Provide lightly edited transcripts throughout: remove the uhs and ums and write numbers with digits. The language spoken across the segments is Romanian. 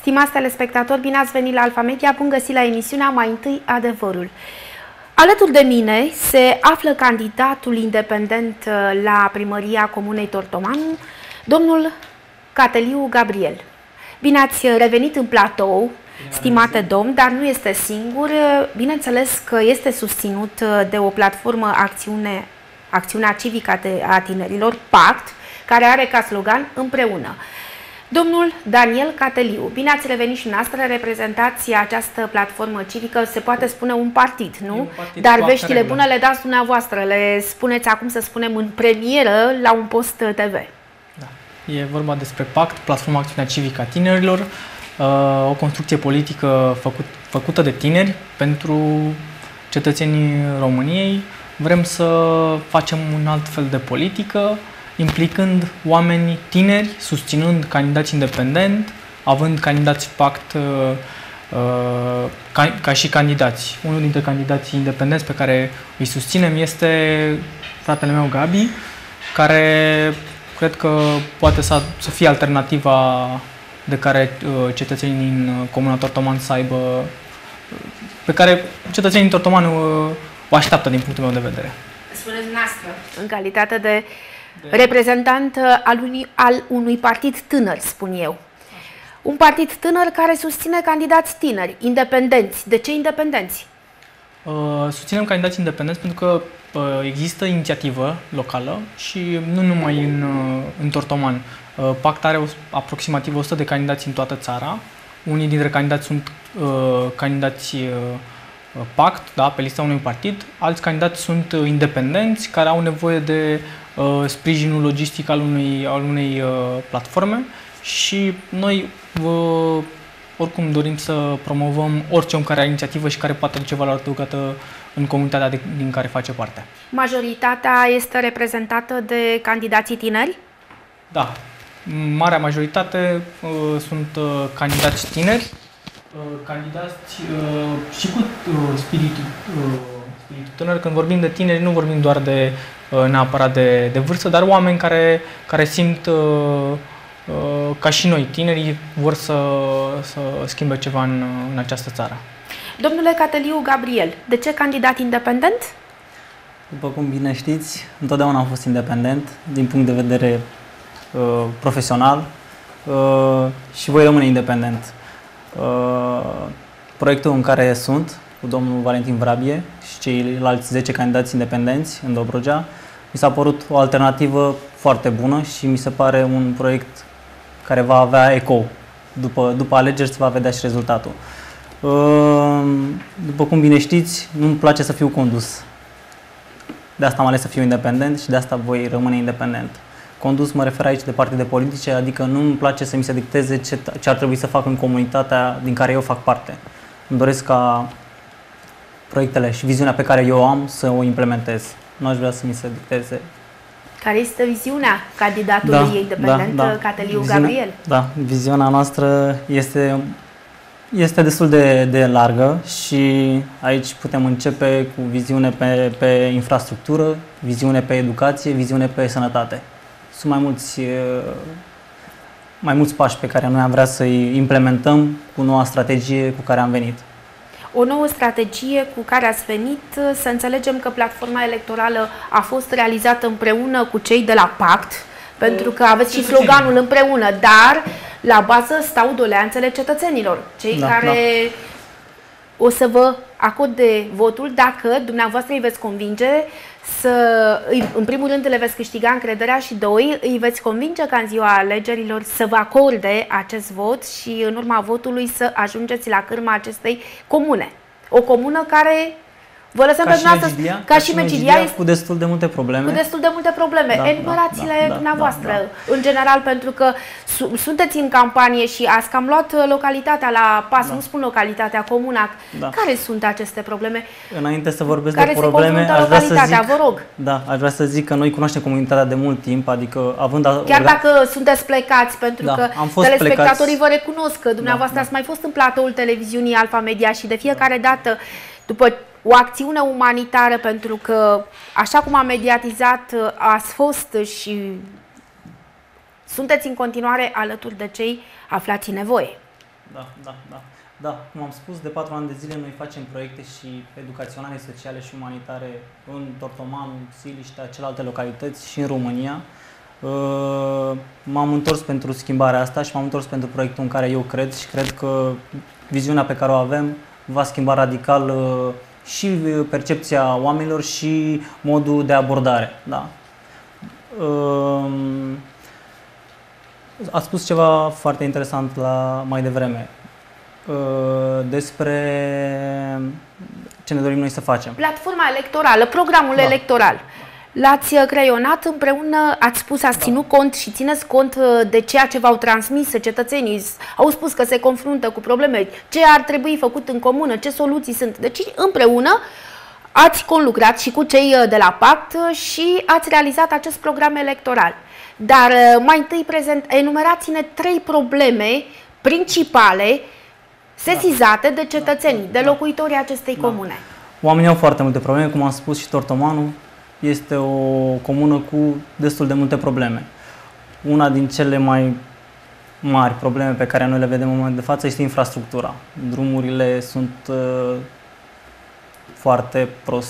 Stimați telespectatori, bine ați venit la Alfa Media, bun găsit la emisiunea Mai întâi Adevărul. Alături de mine se află candidatul independent la primăria Comunei Tortomanu, domnul Cateliu Gabriel. Bine ați revenit în platou, stimate domn, dar nu este singur. Bineînțeles că este susținut de o platformă Acțiunea Civică a Tinerilor, PACT, care are ca slogan Împreună. Domnul Daniel Cateliu, bine ați revenit și noastră, reprezentați această platformă civică, se poate spune un partid, nu? Un partid. Dar veștile bune le dați dumneavoastră, le spuneți acum, să spunem, în premieră la un post TV. Da. E vorba despre PACT, Platforma Acțiunea Civică a Tinerilor, o construcție politică făcută de tineri pentru cetățenii României. Vrem să facem un alt fel de politică, implicând oameni tineri, susținând candidați independenti, având candidați PACT ca și candidați. Unul dintre candidații independenți pe care îi susținem este fratele meu Gabi, care cred că poate să fie alternativa de care cetățenii din Comuna Tortomanu să aibă, pe care cetățenii din Tortomanu o așteaptă din punctul meu de vedere. Spuneți noastră, în calitate de reprezentant al unui partid tânăr, spun eu. Un partid tânăr care susține candidați tineri, independenți. De ce independenți? Susținem candidați independenți pentru că există inițiativă locală și nu numai în Tortomanu. PACT are aproximativ 100 de candidați în toată țara. Unii dintre candidați sunt candidați PACT, da, pe lista unui partid. Alți candidați sunt independenți care au nevoie de sprijinul logistic al unei platforme și noi oricum dorim să promovăm orice om care are inițiativă și care poate aduce valoare adăugată în comunitatea din care face parte. Majoritatea este reprezentată de candidații tineri? Da, marea majoritate sunt candidați tineri, candidați și cu spiritul tânăr. Când vorbim de tineri, nu vorbim doar de neapărat de vârstă, dar oameni care simt ca și noi, tinerii, vor să schimbe ceva în această țară. Domnule Cateliu Gabriel, de ce candidat independent? După cum bine știți, întotdeauna am fost independent din punct de vedere profesional și voi rămâne independent. Proiectul în care sunt cu domnul Valentin Vrabie și ceilalți 10 candidați independenți în Dobrogea mi s-a părut o alternativă foarte bună și mi se pare un proiect care va avea ecou. După alegeri se va vedea și rezultatul. După cum bine știți, nu-mi place să fiu condus. De asta am ales să fiu independent și de asta voi rămâne independent. Condus mă refer aici de partide politice, adică nu-mi place să mi se dicteze ce ar trebui să fac în comunitatea din care eu fac parte. Îmi doresc ca proiectele și viziunea pe care eu o am să o implementez. Nu aș vrea să mi se dicteze. Care este viziunea candidatului independent, Cateliu Gabriel? Da, viziunea noastră este destul de largă și aici putem începe cu viziune pe infrastructură, viziune pe educație, viziune pe sănătate. Sunt mai mulți pași pe care noi am vrea să-i implementăm cu noua strategie cu care am venit. O nouă strategie cu care ați venit, să înțelegem că platforma electorală a fost realizată împreună cu cei de la PACT, pentru că aveți și sloganul împreună, dar la bază stau doleanțele cetățenilor, cei care o să vă acorde votul dacă dumneavoastră îi veți convinge în primul rând le veți câștiga încrederea și doi, îi veți convinge ca în ziua alegerilor să vă acorde acest vot și în urma votului să ajungeți la cârma acestei comune. O comună care vă lăsăm pe dumneavoastră, ca și Megidia, cu destul de multe probleme. Cu destul de multe probleme. Enumerați-le dumneavoastră, în general, pentru că sunteți în campanie și ați cam luat localitatea la pas, nu spun localitatea, comuna. Care sunt aceste probleme? Înainte să vorbesc de probleme, aș vrea să zic că noi cunoaștem comunitatea de mult timp, adică chiar dacă sunteți plecați, pentru că telespectatorii vă recunosc că dumneavoastră ați mai fost în platoul televiziunii Alfa Media și de fiecare dată, după o acțiune umanitară, pentru că, așa cum am mediatizat, ați fost și sunteți în continuare alături de cei aflați în nevoie. Da, cum am spus, de 4 ani de zile noi facem proiecte și educaționale, sociale și umanitare în Tortomanu, Siliștea, celelalte localități și în România. M-am întors pentru schimbarea asta și m-am întors pentru proiectul în care eu cred și cred că viziunea pe care o avem va schimba radical și percepția oamenilor și modul de abordare. Da. Ați spus ceva foarte interesant mai devreme despre ce ne dorim noi să facem. Platforma electorală, programul electoral. L-ați creionat împreună, ați spus, ați ținut cont și țineți cont de ceea ce v-au transmis cetățenii. Au spus că se confruntă cu probleme, ce ar trebui făcut în comună, ce soluții sunt. Deci împreună ați conlucrat și cu cei de la Pact și ați realizat acest program electoral. Dar mai întâi enumerați-ne 3 probleme principale sesizate de cetățeni, de locuitorii acestei comune. Oamenii au foarte multe probleme, cum am spus, și Tortomanu este o comună cu destul de multe probleme. Una din cele mai mari probleme pe care noi le vedem în momentul de față este infrastructura. Drumurile sunt foarte prost,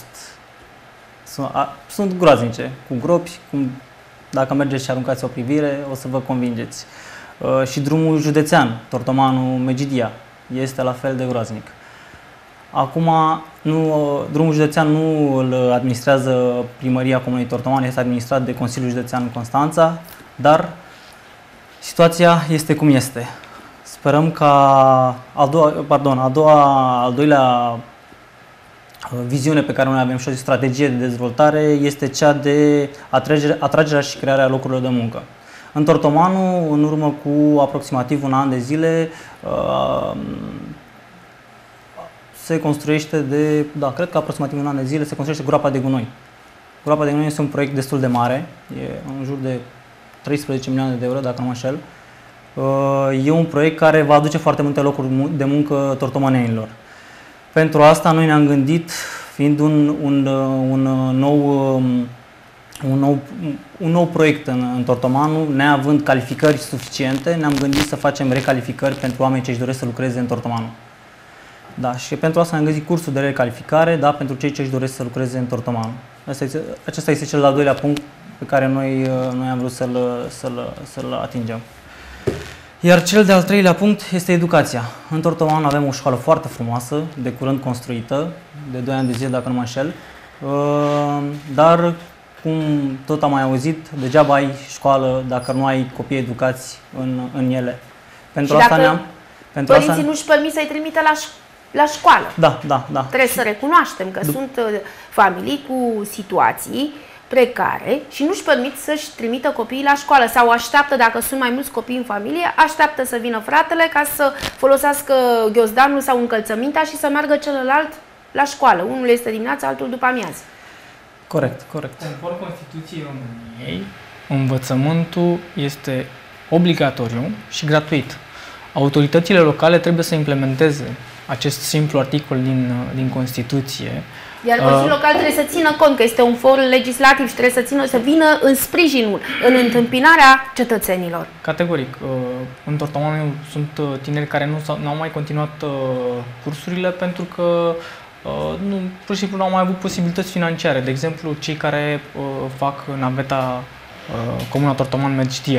sunt groaznice, cu gropi, dacă mergeți și aruncați o privire, o să vă convingeți. Și drumul județean, Tortomanu-Megidia, este la fel de groaznic. Acum, drumul județean nu îl administrează Primăria Comunei Tortomanu, este administrat de Consiliul Județean Constanța, dar situația este cum este. Sperăm ca al doilea viziune pe care noi avem și o strategie de dezvoltare este cea de atragerea și crearea locurilor de muncă. În Tortomanu, în urmă cu aproximativ un an de zile, se construiește cred că aproximativ un an de zile se construiește groapa de gunoi. Groapa de gunoi este un proiect destul de mare, e în jur de 13 milioane de euro, dacă nu mă înșel. E un proiect care va aduce foarte multe locuri de muncă tortomanenilor. Pentru asta noi ne-am gândit, fiind un nou proiect în Tortomanu, neavând calificări suficiente, ne-am gândit să facem recalificări pentru oameni ce își doresc să lucreze în Tortomanu. Da, și pentru asta am găsit cursul de recalificare, da, pentru cei ce își doresc să lucreze în Tortomanu. Acesta este cel de-al doilea punct pe care noi am vrut să-l atingem. Iar cel de-al treilea punct este educația. În Tortomanu avem o școală foarte frumoasă, de curând construită, de 2 ani de zile, dacă nu mă înșel, dar, cum tot am mai auzit, degeaba ai școală dacă nu ai copii educați în ele. Pentru asta părinții nu-și permit să-i trimite la școală. Da. Trebuie să recunoaștem că sunt familii cu situații precare și nu-și permit să-și trimită copiii la școală sau așteaptă, dacă sunt mai mulți copii în familie, așteaptă să vină fratele ca să folosească ghiozdanul sau încălțămintea și să meargă celălalt la școală. Unul este dimineața, altul după amiază. Corect. Conform Constituției României, învățământul este obligatoriu și gratuit. Autoritățile locale trebuie să implementeze acest simplu articol din Constituție. Iar Consiliul Local trebuie să țină cont că este un for legislativ și trebuie să vină în sprijinul, în întâmpinarea cetățenilor. Categoric. În Tortomanu sunt tineri care nu au mai continuat cursurile pentru că pur și simplu nu au mai avut posibilități financiare. De exemplu, cei care fac naveta Comuna Tortomanu-Megidia.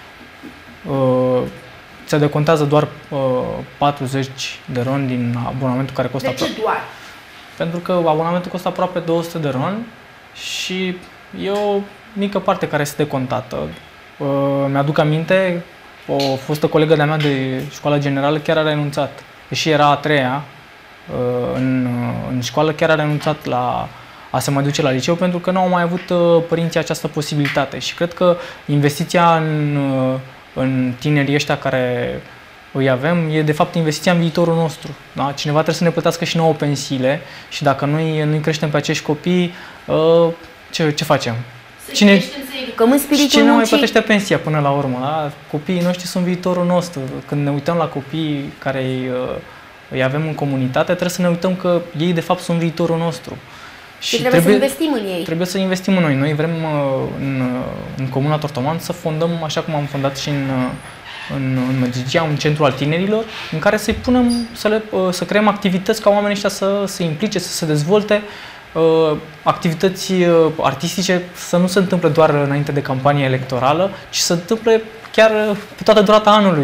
Se decontează doar 40 de RON din abonamentul care costă. De ce doar? Pentru că abonamentul costă aproape 200 de RON și e o mică parte care este decontată. Mi-aduc aminte, o fostă colegă de-a mea de școală generală chiar a renunțat. Deși era a 3-a în școală, chiar a renunțat a se mai duce la liceu pentru că nu au mai avut părinții această posibilitate. Și cred că investiția în tinerii ăștia care îi avem, e de fapt investiția în viitorul nostru. Da? Cineva trebuie să ne plătească și nouă pensiile și dacă nu-i creștem pe acești copii, ce facem? Cine mai plătește pensia până la urmă? Da? Copiii noștri sunt viitorul nostru. Când ne uităm la copiii care îi avem în comunitate, trebuie să ne uităm că ei de fapt sunt viitorul nostru. Și trebuie să investim în ei. Trebuie să investim în noi. Noi vrem în Comuna Tortomanu să fondăm, așa cum am fondat și în Măgigia, un centru al tinerilor, în care să-i punem, să creăm activități ca oamenii ăștia să se implice, să se dezvolte, activități artistice să nu se întâmple doar înainte de campanie electorală, ci să se întâmple chiar pe toată durata anului.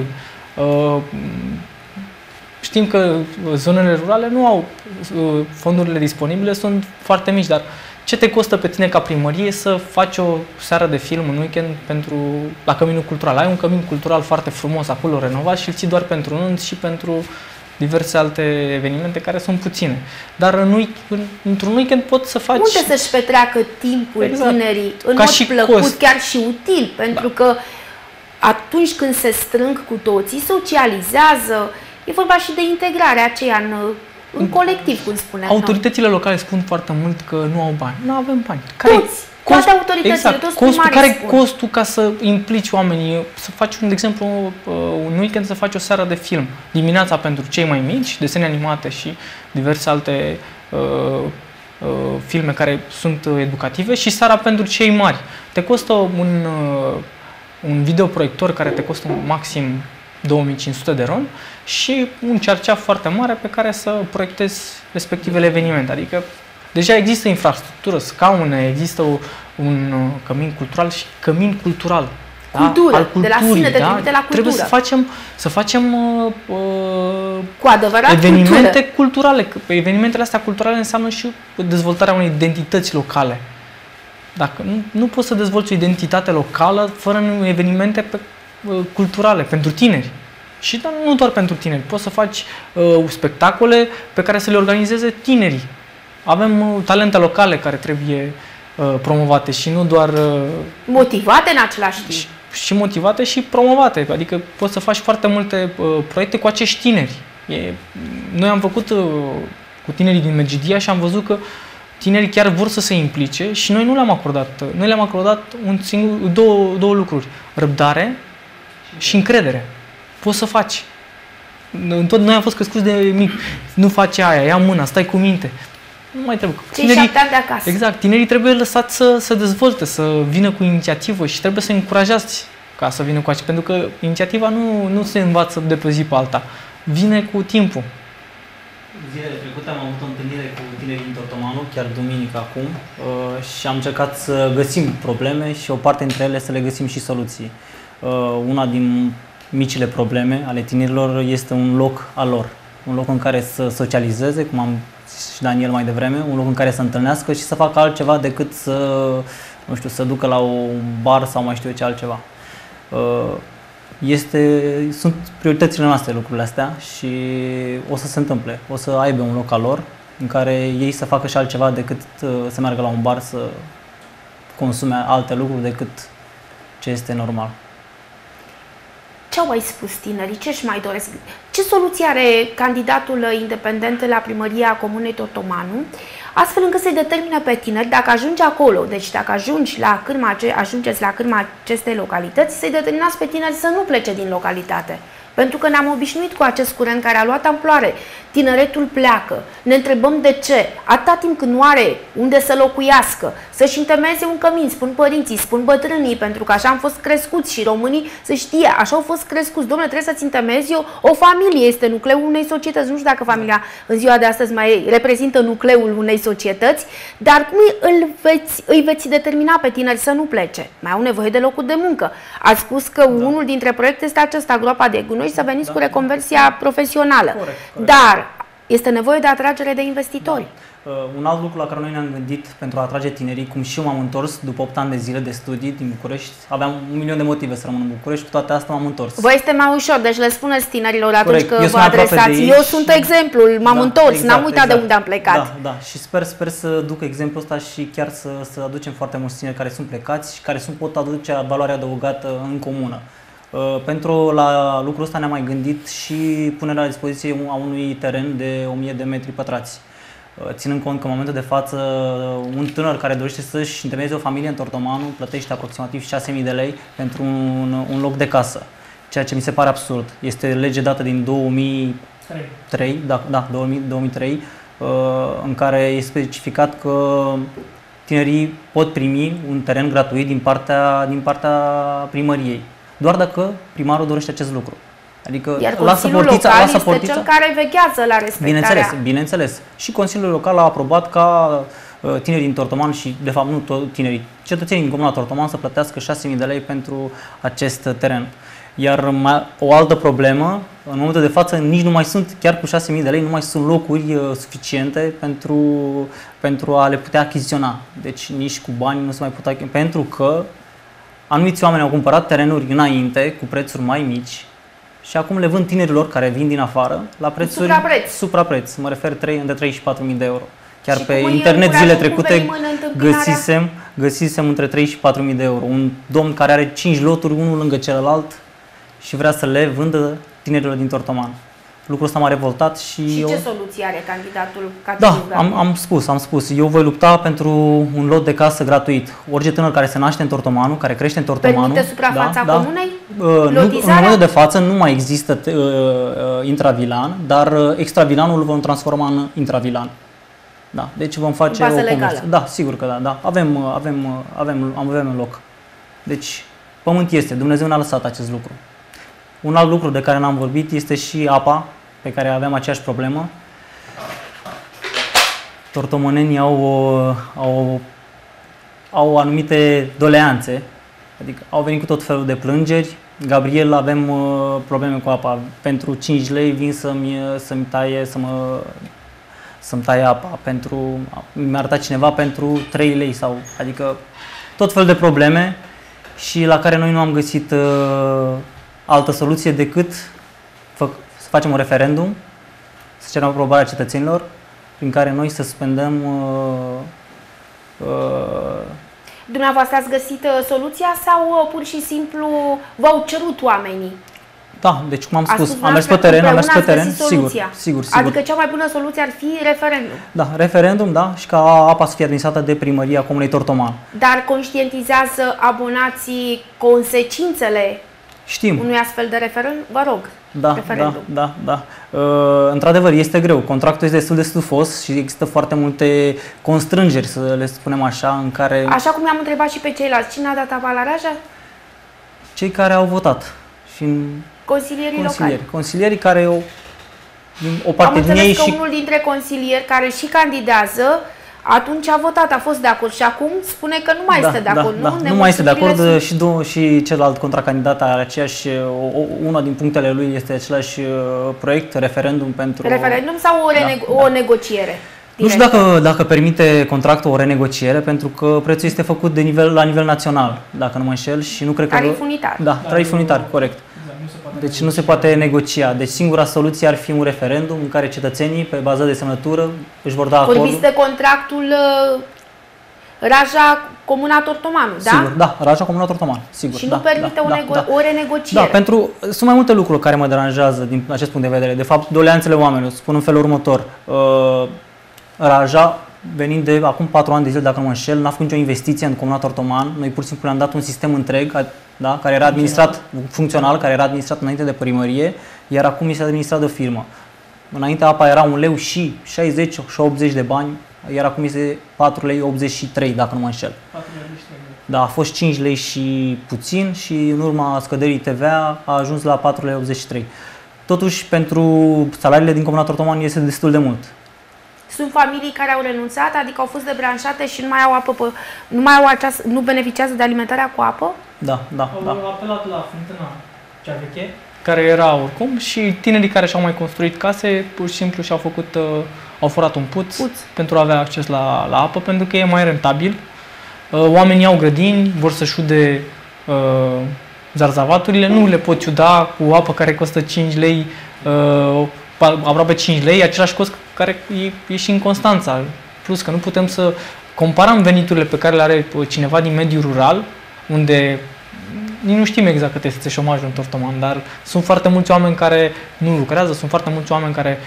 Știm că zonele rurale nu au fondurile disponibile, sunt foarte mici, dar ce te costă pe tine ca primărie să faci o seară de film în weekend la Căminul Cultural? Ai un cămin cultural foarte frumos acolo, renovat, și îl ții doar pentru nunți și pentru diverse alte evenimente care sunt puține. Dar într-un weekend poți să faci... Unde să-și petreacă timpul tinerii în mod plăcut, chiar și util, pentru că atunci când se strâng cu toții, socializează, e vorba și de integrarea aceea în colectiv, cum spuneam. Autoritățile locale spun foarte mult că nu au bani. Nu avem bani. Toate autoritățile, toți primarii care e costul ca să implici oamenii? Să faci, de exemplu, un weekend să faci o seară de film. Dimineața pentru cei mai mici, desene animate și diverse alte filme care sunt educative, și seara pentru cei mari. Te costă un videoproiector care te costă maxim 2500 de RON și un cerceaf foarte mare pe care să proiectezi respectivele evenimente. Adică deja există infrastructură, scaune, există un cămin cultural și cămin cultural. Cultură, al culturii, de la sine te trimite la cultură. Trebuie să facem cu adevărat evenimente culturale. Evenimentele astea culturale înseamnă și dezvoltarea unei identități locale. Dacă nu poți să dezvolți o identitate locală fără evenimente culturale pentru tineri. Și nu doar pentru tineri. Poți să faci spectacole pe care să le organizeze tinerii. Avem talente locale care trebuie promovate și nu doar... motivate în același timp. Și motivate și promovate. Adică poți să faci foarte multe proiecte cu acești tineri. Noi am făcut cu tinerii din Medgidia și am văzut că tinerii chiar vor să se implice și noi nu le-am acordat. Noi le-am acordat două lucruri. Răbdare și încredere. Poți să faci. Noi am fost crescuți de mic. Nu faci aia, ia mâna, stai cu minte. Nu mai trebuie. Cei 7 ani de acasă. Exact. Tinerii trebuie lăsați să se dezvolte, să vină cu inițiativă și trebuie să încurajați ca să vină cu aceea. Pentru că inițiativa nu se învață de pe zi pe alta. Vine cu timpul. Zilele trecute am avut o întâlnire cu tinerii din Tortomanu, chiar duminică acum, și am încercat să găsim probleme și o parte dintre ele să le găsim și soluții. Una din micile probleme ale tinerilor este un loc al lor. Un loc în care să socializeze, cum am zis și Daniel mai devreme, un loc în care să întâlnească și să facă altceva decât să ducă la un bar sau mai știu eu ce altceva. Sunt prioritățile noastre lucrurile astea și o să se întâmple. O să aibă un loc al lor în care ei să facă și altceva decât să meargă la un bar să consume alte lucruri decât ce este normal. Ce au mai spus tinerii? Ce își mai doresc? Ce soluție are candidatul independent la primăria Comunei Tortomanu, astfel încât să-i determine pe tineri, dacă ajungi acolo, deci dacă ajungeți la cârma acestei localități, să-i determinați pe tineri să nu plece din localitate. Pentru că ne-am obișnuit cu acest curent care a luat amploare. Tineretul pleacă. Ne întrebăm de ce. Atâta timp când nu are unde să locuiască, să-și întemeieze un cămin, spun părinții, spun bătrânii, pentru că așa am fost crescuți și românii să știe, așa au fost crescuți. Dom'le, trebuie să-ți întemeiezi o familie, este nucleul unei societăți. Nu știu dacă familia în ziua de astăzi mai reprezintă nucleul unei societăți, dar cum îi veți determina pe tineri să nu plece? Mai au nevoie de locuri de muncă. Ați spus că unul dintre proiecte este acesta, groapa de gunoi, să veniți cu reconversia profesională. Corect. Dar este nevoie de atragere de investitori. Un alt lucru la care noi ne-am gândit pentru a atrage tinerii, cum și eu m-am întors după 8 ani de zile de studii din București, aveam 1.000.000 de motive să rămân în București, cu toate astea m-am întors. Vă este mai ușor, deci le spuneți tinerilor atunci că vă adresați. Eu sunt exemplul, m-am întors, n-am uitat de unde am plecat. Da, și sper să duc exemplul ăsta și chiar să aducem foarte mulți tineri care sunt plecați și care pot aduce valoare adăugată în comună. La lucrul ăsta ne-am mai gândit și punerea la dispoziție a unui teren de 1000 de metri pătrați. Ținând cont că în momentul de față un tânăr care dorește să-și întemeieze o familie în Tortomanu plătește aproximativ 6.000 de lei pentru un loc de casă, ceea ce mi se pare absurd. Este lege dată din 2003, 2003, în care este specificat că tinerii pot primi un teren gratuit din partea primăriei. doar dacă primarul dorește acest lucru. Adică iar Consiliul Local este portița, cel care veghează la respectarea. Bineînțeles. Și Consiliul Local a aprobat ca tinerii din Tortoman și, de fapt, nu toți tinerii, cetățenii din Comuna Tortoman să plătească 6.000 de lei pentru acest teren. Iar o altă problemă, în momentul de față, nici nu mai sunt, chiar cu 6.000 de lei, nu mai sunt locuri suficiente pentru a le putea achiziționa. Deci nici cu bani nu se mai pot achiziționa, pentru că anumiți oameni au cumpărat terenuri înainte cu prețuri mai mici și acum le vând tinerilor care vin din afară la prețuri suprapreț. Mă refer între 3.000 și 4.000 de euro. Chiar pe internet zile trecute găsisem între 3.000 și 4.000 de euro. Un domn care are 5 loturi, unul lângă celălalt, și vrea să le vândă tinerilor din Tortoman. Lucrul ăsta m-a revoltat și ce soluție are candidatul? Da, am spus. Eu voi lupta pentru un lot de casă gratuit. Orice tânăr care se naște în Tortomanul, care crește în Tortomanul... Permite suprafața comunei? În momentul de față nu mai există intravilan, dar extravilanul îl vom transforma în intravilan. Da, deci vom face o legală. Da, sigur că da. Avem loc. Deci, pământ este. Dumnezeu ne-a lăsat acest lucru. Un alt lucru de care n-am vorbit este și apa, pe care avem aceeași problemă. Tortomonenii au anumite doleanțe, adică au venit cu tot felul de plângeri. Gabriel, avem probleme cu apa. Pentru 5 lei vin să-mi taie apa. Mi-a arătat cineva pentru 3 lei adică tot felul de probleme și la care noi nu am găsit altă soluție decât să facem un referendum, să cerem aprobarea cetățenilor, prin care noi să suspendăm. Dumneavoastră ați găsit soluția sau pur și simplu v-au cerut oamenii? Da, deci cum am spus, am mers pe teren, sigur. Adică cea mai bună soluție ar fi referendum. Da, referendum, da, și ca apa să fie administrată de primăria Comunei Tortoman. Dar conștientizează abonații consecințele unui astfel de referendum? Vă rog, referendum. Da. Într-adevăr, este greu. Contractul este destul de stufos și există foarte multe constrângeri, să le spunem așa, în care... Așa cum i-am întrebat și pe ceilalți, cine a dat apa la Raja? Cei care au votat. Consilierii locali. Consilierii care o parte din ei și... unul dintre consilieri care și candidează, atunci a votat, a fost de acord și acum spune că nu mai este de acord, nu? Nu mai este de acord și celălalt contracandidat are aceeași, una din punctele lui este același proiect, referendum pentru... Referendum sau o negociere? Nu știu dacă permite contractul o renegociere, pentru că prețul este făcut la nivel național, dacă nu mă înșel, și nu cred că... Tarif unitar. Da, tarif unitar, corect. Deci nu se poate negocia. Deci singura soluție ar fi un referendum în care cetățenii, pe bază de semnătură, își vor da acordul. Vorbiți de contractul Raja Comuna Tortoman, da? Sigur, da, Raja Comuna Tortoman, sigur. Și nu permite o renegociere. Da, sunt mai multe lucruri care mă deranjează din acest punct de vedere. De fapt, doleanțele oamenilor, spun în felul următor. Raja, venind de acum 4 ani de zile, dacă nu mă înșel, n-a făcut nicio investiție în Comuna Tortoman. Noi pur și simplu le-am dat un sistem întreg, da, care era administrat, funcțional, care era administrat înainte de primărie, iar acum este administrat de o firmă. Înainte apa era 1 leu și 60 și 80 de bani, iar acum este 4 lei 83, dacă nu mă înșel. Da, a fost 5 lei și puțin și în urma scăderii TVA a ajuns la 4 lei 83. Totuși, pentru salariile din Comuna Tortoman este destul de mult. Sunt familii care au renunțat, adică au fost debranșate și nu beneficiază de alimentarea cu apă? Da. Au apelat la fântâna cea veche, care era oricum, și tinerii care și-au mai construit case, pur și simplu au furat un puț pentru a avea acces la apă, pentru că e mai rentabil. Oamenii au grădini, vor să-și ude zarzavaturile, nu le pot ciuda cu apă care costă 5 lei, aproape 5 lei, același cost care e și în Constanța. Plus că nu putem să comparăm veniturile pe care le are cineva din mediul rural, unde nici nu știm exact cât este șomajul în Tortoman, dar sunt foarte mulți oameni care nu lucrează, sunt foarte mulți oameni care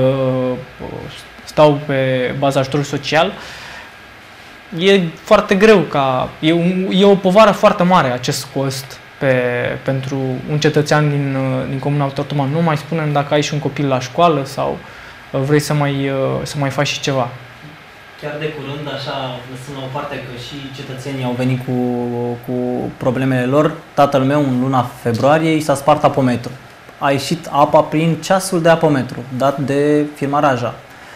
stau pe baza ajutorului social. E foarte greu, e o povară foarte mare acest cost pentru un cetățean din Comuna Tortoman. Nu mai spunem dacă ai și un copil la școală sau vrei să mai faci și ceva. Chiar de curând, așa, lăsând la o parte că și cetățenii au venit cu problemele lor, tatăl meu în luna februarie i s-a spart apometru. A ieșit apa prin ceasul de apometru, dat de firma Raja.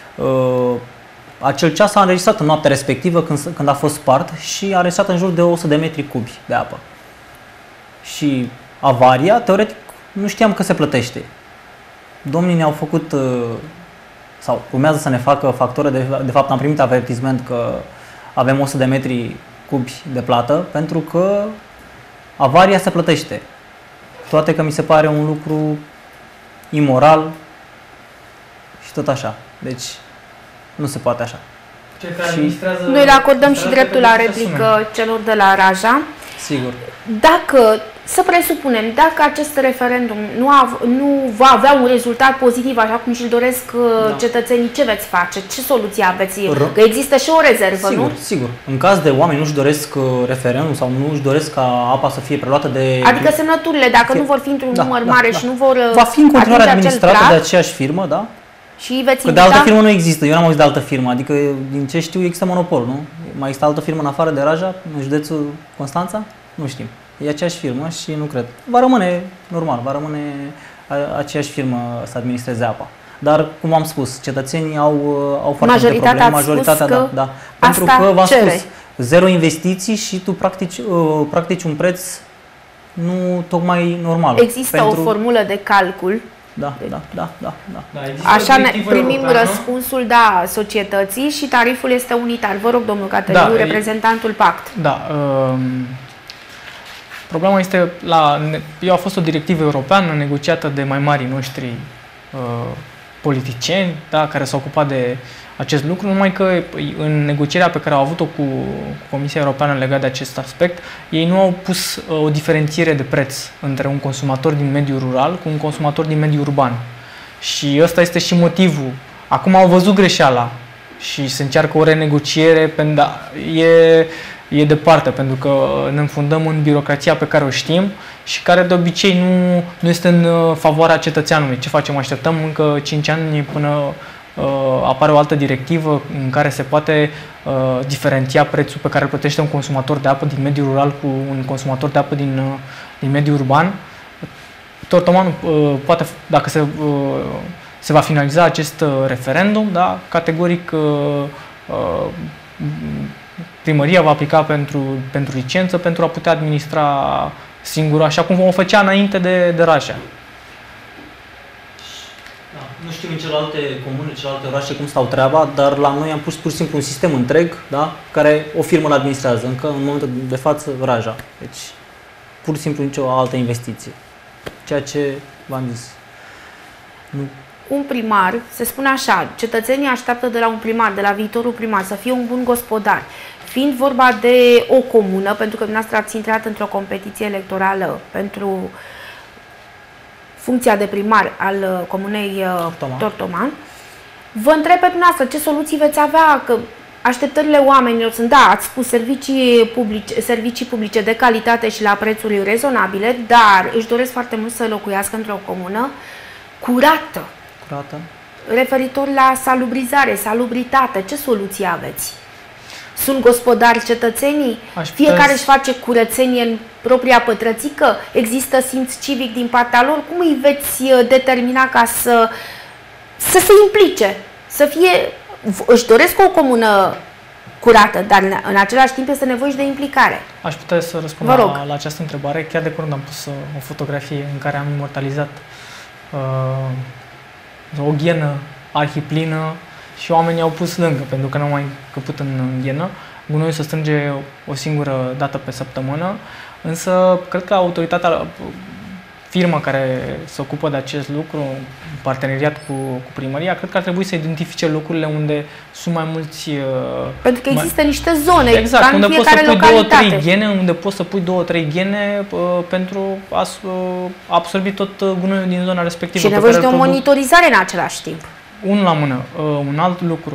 Acel ceas a înregistrat în noaptea respectivă când a fost spart și a înregistrat în jur de 100 de metri cubi de apă. Și avaria, teoretic, nu știam că se plătește. Domnii ne-au făcut, sau urmează să ne facă factură, de fapt am primit avertisment că avem 100 de metri cubi de plată, pentru că avaria se plătește. Toate că mi se pare un lucru imoral și tot așa. Deci, nu se poate așa. Noi le acordăm și dreptul la replică celor de la Raja. Sigur. Dacă, să presupunem, dacă acest referendum nu va avea un rezultat pozitiv, așa cum și-l doresc cetățenii, ce veți face? Ce soluție aveți? Că există și o rezervă, sigur, nu? Sigur. În caz de oameni nu-și doresc referendum sau nu-și doresc ca apa să fie preluată de... Adică semnăturile, dacă nu vor fi într-un număr mare și nu vor va fi în continuare administrată de aceeași firmă, da? Și veți că de altă firmă nu există, eu n-am auzit de altă firmă, adică din ce știu există monopol, nu? Mai există altă firmă în afară de Raja, în județul Constanța? Nu știm. E aceeași firmă și nu cred. Va rămâne normal, va rămâne aceeași firmă să administreze apa. Dar, cum am spus, cetățenii au foarte multe probleme. Majoritatea, da. Pentru că, v-am spus, zero investiții și tu practici un preț nu tocmai normal. Există o formulă de calcul. Da. Așa ne primim răspunsul, da, societății și tariful este unitar. Vă rog, domnul Cateliu, reprezentantul Pact. Da. Problema este, a fost o directivă europeană negociată de mai marii noștri politicieni, da, care s-au ocupat de acest lucru, numai că în negocierea pe care au avut-o cu Comisia Europeană legat de acest aspect, ei nu au pus o diferențiere de preț între un consumator din mediul rural cu un consumator din mediul urban. Și ăsta este și motivul. Acum au văzut greșeala și se încearcă o renegociere, e departe, pentru că ne înfundăm în birocrația pe care o știm și care de obicei nu este în favoarea cetățeanului. Ce facem? Așteptăm încă 5 ani până apare o altă directivă în care se poate diferenția prețul pe care îl plătește un consumator de apă din mediul rural cu un consumator de apă din mediul urban. Tortomanul poate, dacă se va finaliza acest referendum, da, categoric primăria va aplica pentru licență pentru a putea administra singură, așa cum o făcea înainte de Raja. Nu știu în celelalte comune, celelalte orașe cum stau treaba, dar la noi am pus pur și simplu un sistem întreg, da, care o firmă îl administrează, încă în momentul de față Raja. Deci, pur și simplu nicio altă investiție. Ceea ce v-am zis. Un primar, se spune așa, cetățenii așteaptă de la un primar, de la viitorul primar, să fie un bun gospodar. Fiind vorba de o comună, pentru că dumneavoastră ați intrat într-o competiție electorală pentru funcția de primar al comunei Tortoman, vă întreb pe dumneavoastră ce soluții veți avea, că așteptările oamenilor sunt, da, ați spus servicii publice de calitate și la prețuri rezonabile, dar își doresc foarte mult să locuiască într-o comună curată. Referitor la salubrizare, salubritate, ce soluții aveți? Sunt gospodari cetățenii? Fiecare își face curățenie în propria pătrățică? Există simț civic din partea lor? Cum îi veți determina ca să se implice? Să fie... Își doresc o comună curată, dar în același timp este nevoie și de implicare. Aș putea să răspund la această întrebare. Chiar de curând am pus o fotografie în care am imortalizat o ghenă arhiplină și oamenii au pus lângă, pentru că nu au mai căput în ghenă. Gunoiul se strânge o singură dată pe săptămână, însă cred că autoritatea, firma care se ocupă de acest lucru, în parteneriat cu primăria, cred că ar trebui să identifice locurile unde sunt mai mulți... Pentru că există niște zone, exact, unde poți să pui 2-3 ghene, unde poți să pui 2-3 ghene pentru a absorbi tot gunoiul din zona respectivă. Și nevoie de o monitorizare în același timp. Unul la mână. Un alt lucru,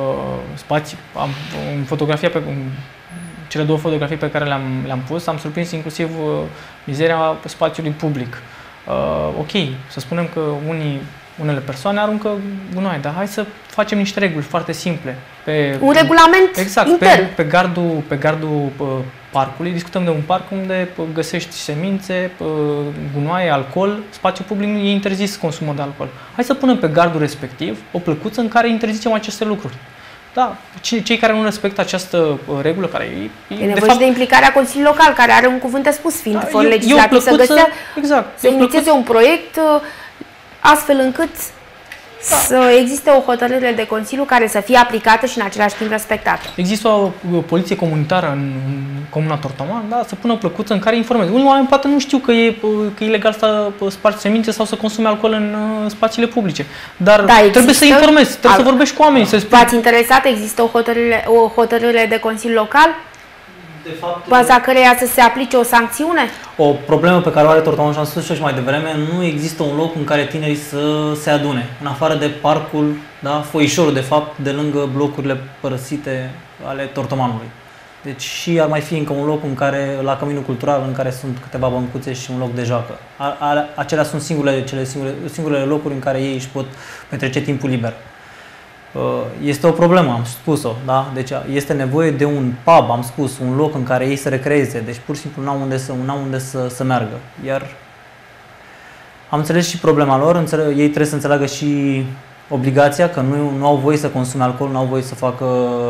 în fotografia cele două fotografii pe care le-am pus, am surprins inclusiv mizeria spațiului public. Ok, să spunem că unele persoane aruncă gunoi, dar hai să facem niște reguli foarte simple. un regulament exact, intern. Pe gardul parcului, discutăm de un parc unde găsești semințe, gunoaie, alcool, spațiu public nu e interzis consumul de alcool. Hai să punem pe gardul respectiv o plăcuță în care interzicem aceste lucruri. Da, cei care nu respectă această regulă, care e nevoie de implicarea Consiliului Local, care are un cuvânt de spus, fiind for legislativ, să găsea, exact, să inițieze un proiect astfel încât să existe o hotărâre de Consiliu care să fie aplicată și în același timp respectată. Există o poliție comunitară în Comuna Tortoman, da, să pună o plăcuță în care informeze. Unii oameni poate nu știu că e ilegal să spargi semințe sau să consume alcool în spațiile publice, dar trebuie să informezi, trebuie să vorbești cu oamenii. V-ați interesat? Există o hotărâre de Consiliu Local? De fapt, baza căreia să se aplice o sancțiune? O problemă pe care o are Tortoman, și am spus și mai devreme, nu există un loc în care tinerii să se adune, în afară de parcul, da, Foișorul, de fapt, de lângă blocurile părăsite ale Tortomanului. Deci și ar mai fi încă un loc în care, la Căminul Cultural, în care sunt câteva băncuțe și un loc de joacă. Acelea sunt singurele locuri în care ei își pot petrece timpul liber. Este o problemă, am spus-o, da? Deci este nevoie de un pub, am spus, un loc în care ei să recreeze, deci pur și simplu n-au unde să meargă. Iar am înțeles și problema lor, ei trebuie să înțeleagă și obligația, că nu au voie să consume alcool, nu au voie să facă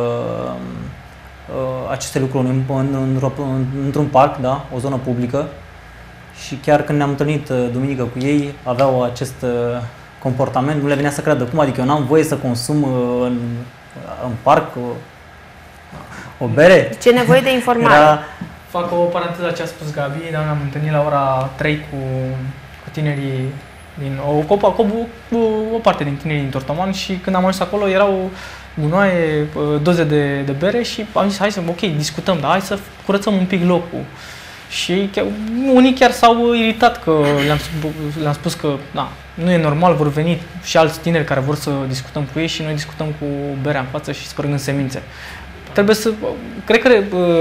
aceste lucruri într-un parc, da? O zonă publică. Și chiar când ne-am întâlnit duminică cu ei, aveau acest comportament, nu le venea să creadă. Cum adică eu n-am voie să consum în parc o bere? Ce nevoie de informare? Fac o paranteză la ce a spus Gabi, dar ne-am întâlnit la ora 3 cu tinerii din o parte din tinerii din Tortoman și când am ajuns acolo erau gunoaie, doze de bere și am zis hai să, ok, discutăm, dar hai să curățăm un pic locul. Și unii chiar s-au iritat că le-am spus că na, nu e normal, vor veni și alți tineri care vor să discutăm cu ei și noi discutăm cu berea în față și spărgând semințe. Trebuie să, cred că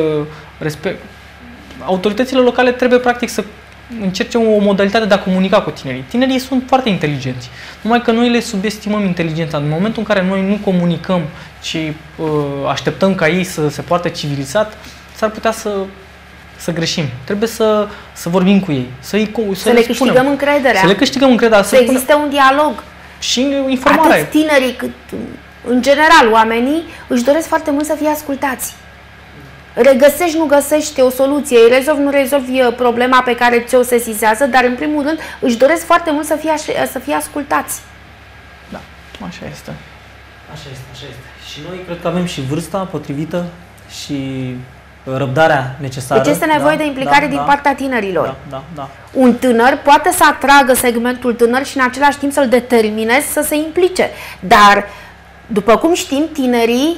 autoritățile locale trebuie practic să încerce o modalitate de a comunica cu tinerii. Tinerii sunt foarte inteligenți, numai că noi le subestimăm inteligența. În momentul în care noi nu comunicăm, ci așteptăm ca ei să se poarte civilizat, s-ar putea să greșim. Trebuie să vorbim cu ei, să le câștigăm încrederea. Să le câștigăm încrederea. Să existe un dialog. Și informarea. Atât tinerii cât, în general, oamenii își doresc foarte mult să fie ascultați. Regăsești, nu găsești o soluție, rezolvi, nu rezolvi problema pe care ți-o sesizează, dar în primul rând își doresc foarte mult să fie ascultați. Da, așa este. Așa este. Și noi cred că avem și vârsta potrivită și răbdarea necesară. Deci este nevoie de implicare din partea tinerilor. Da. Un tânăr poate să atragă segmentul tânăr și în același timp să-l determine să se implice. Dar, după cum știm, tinerii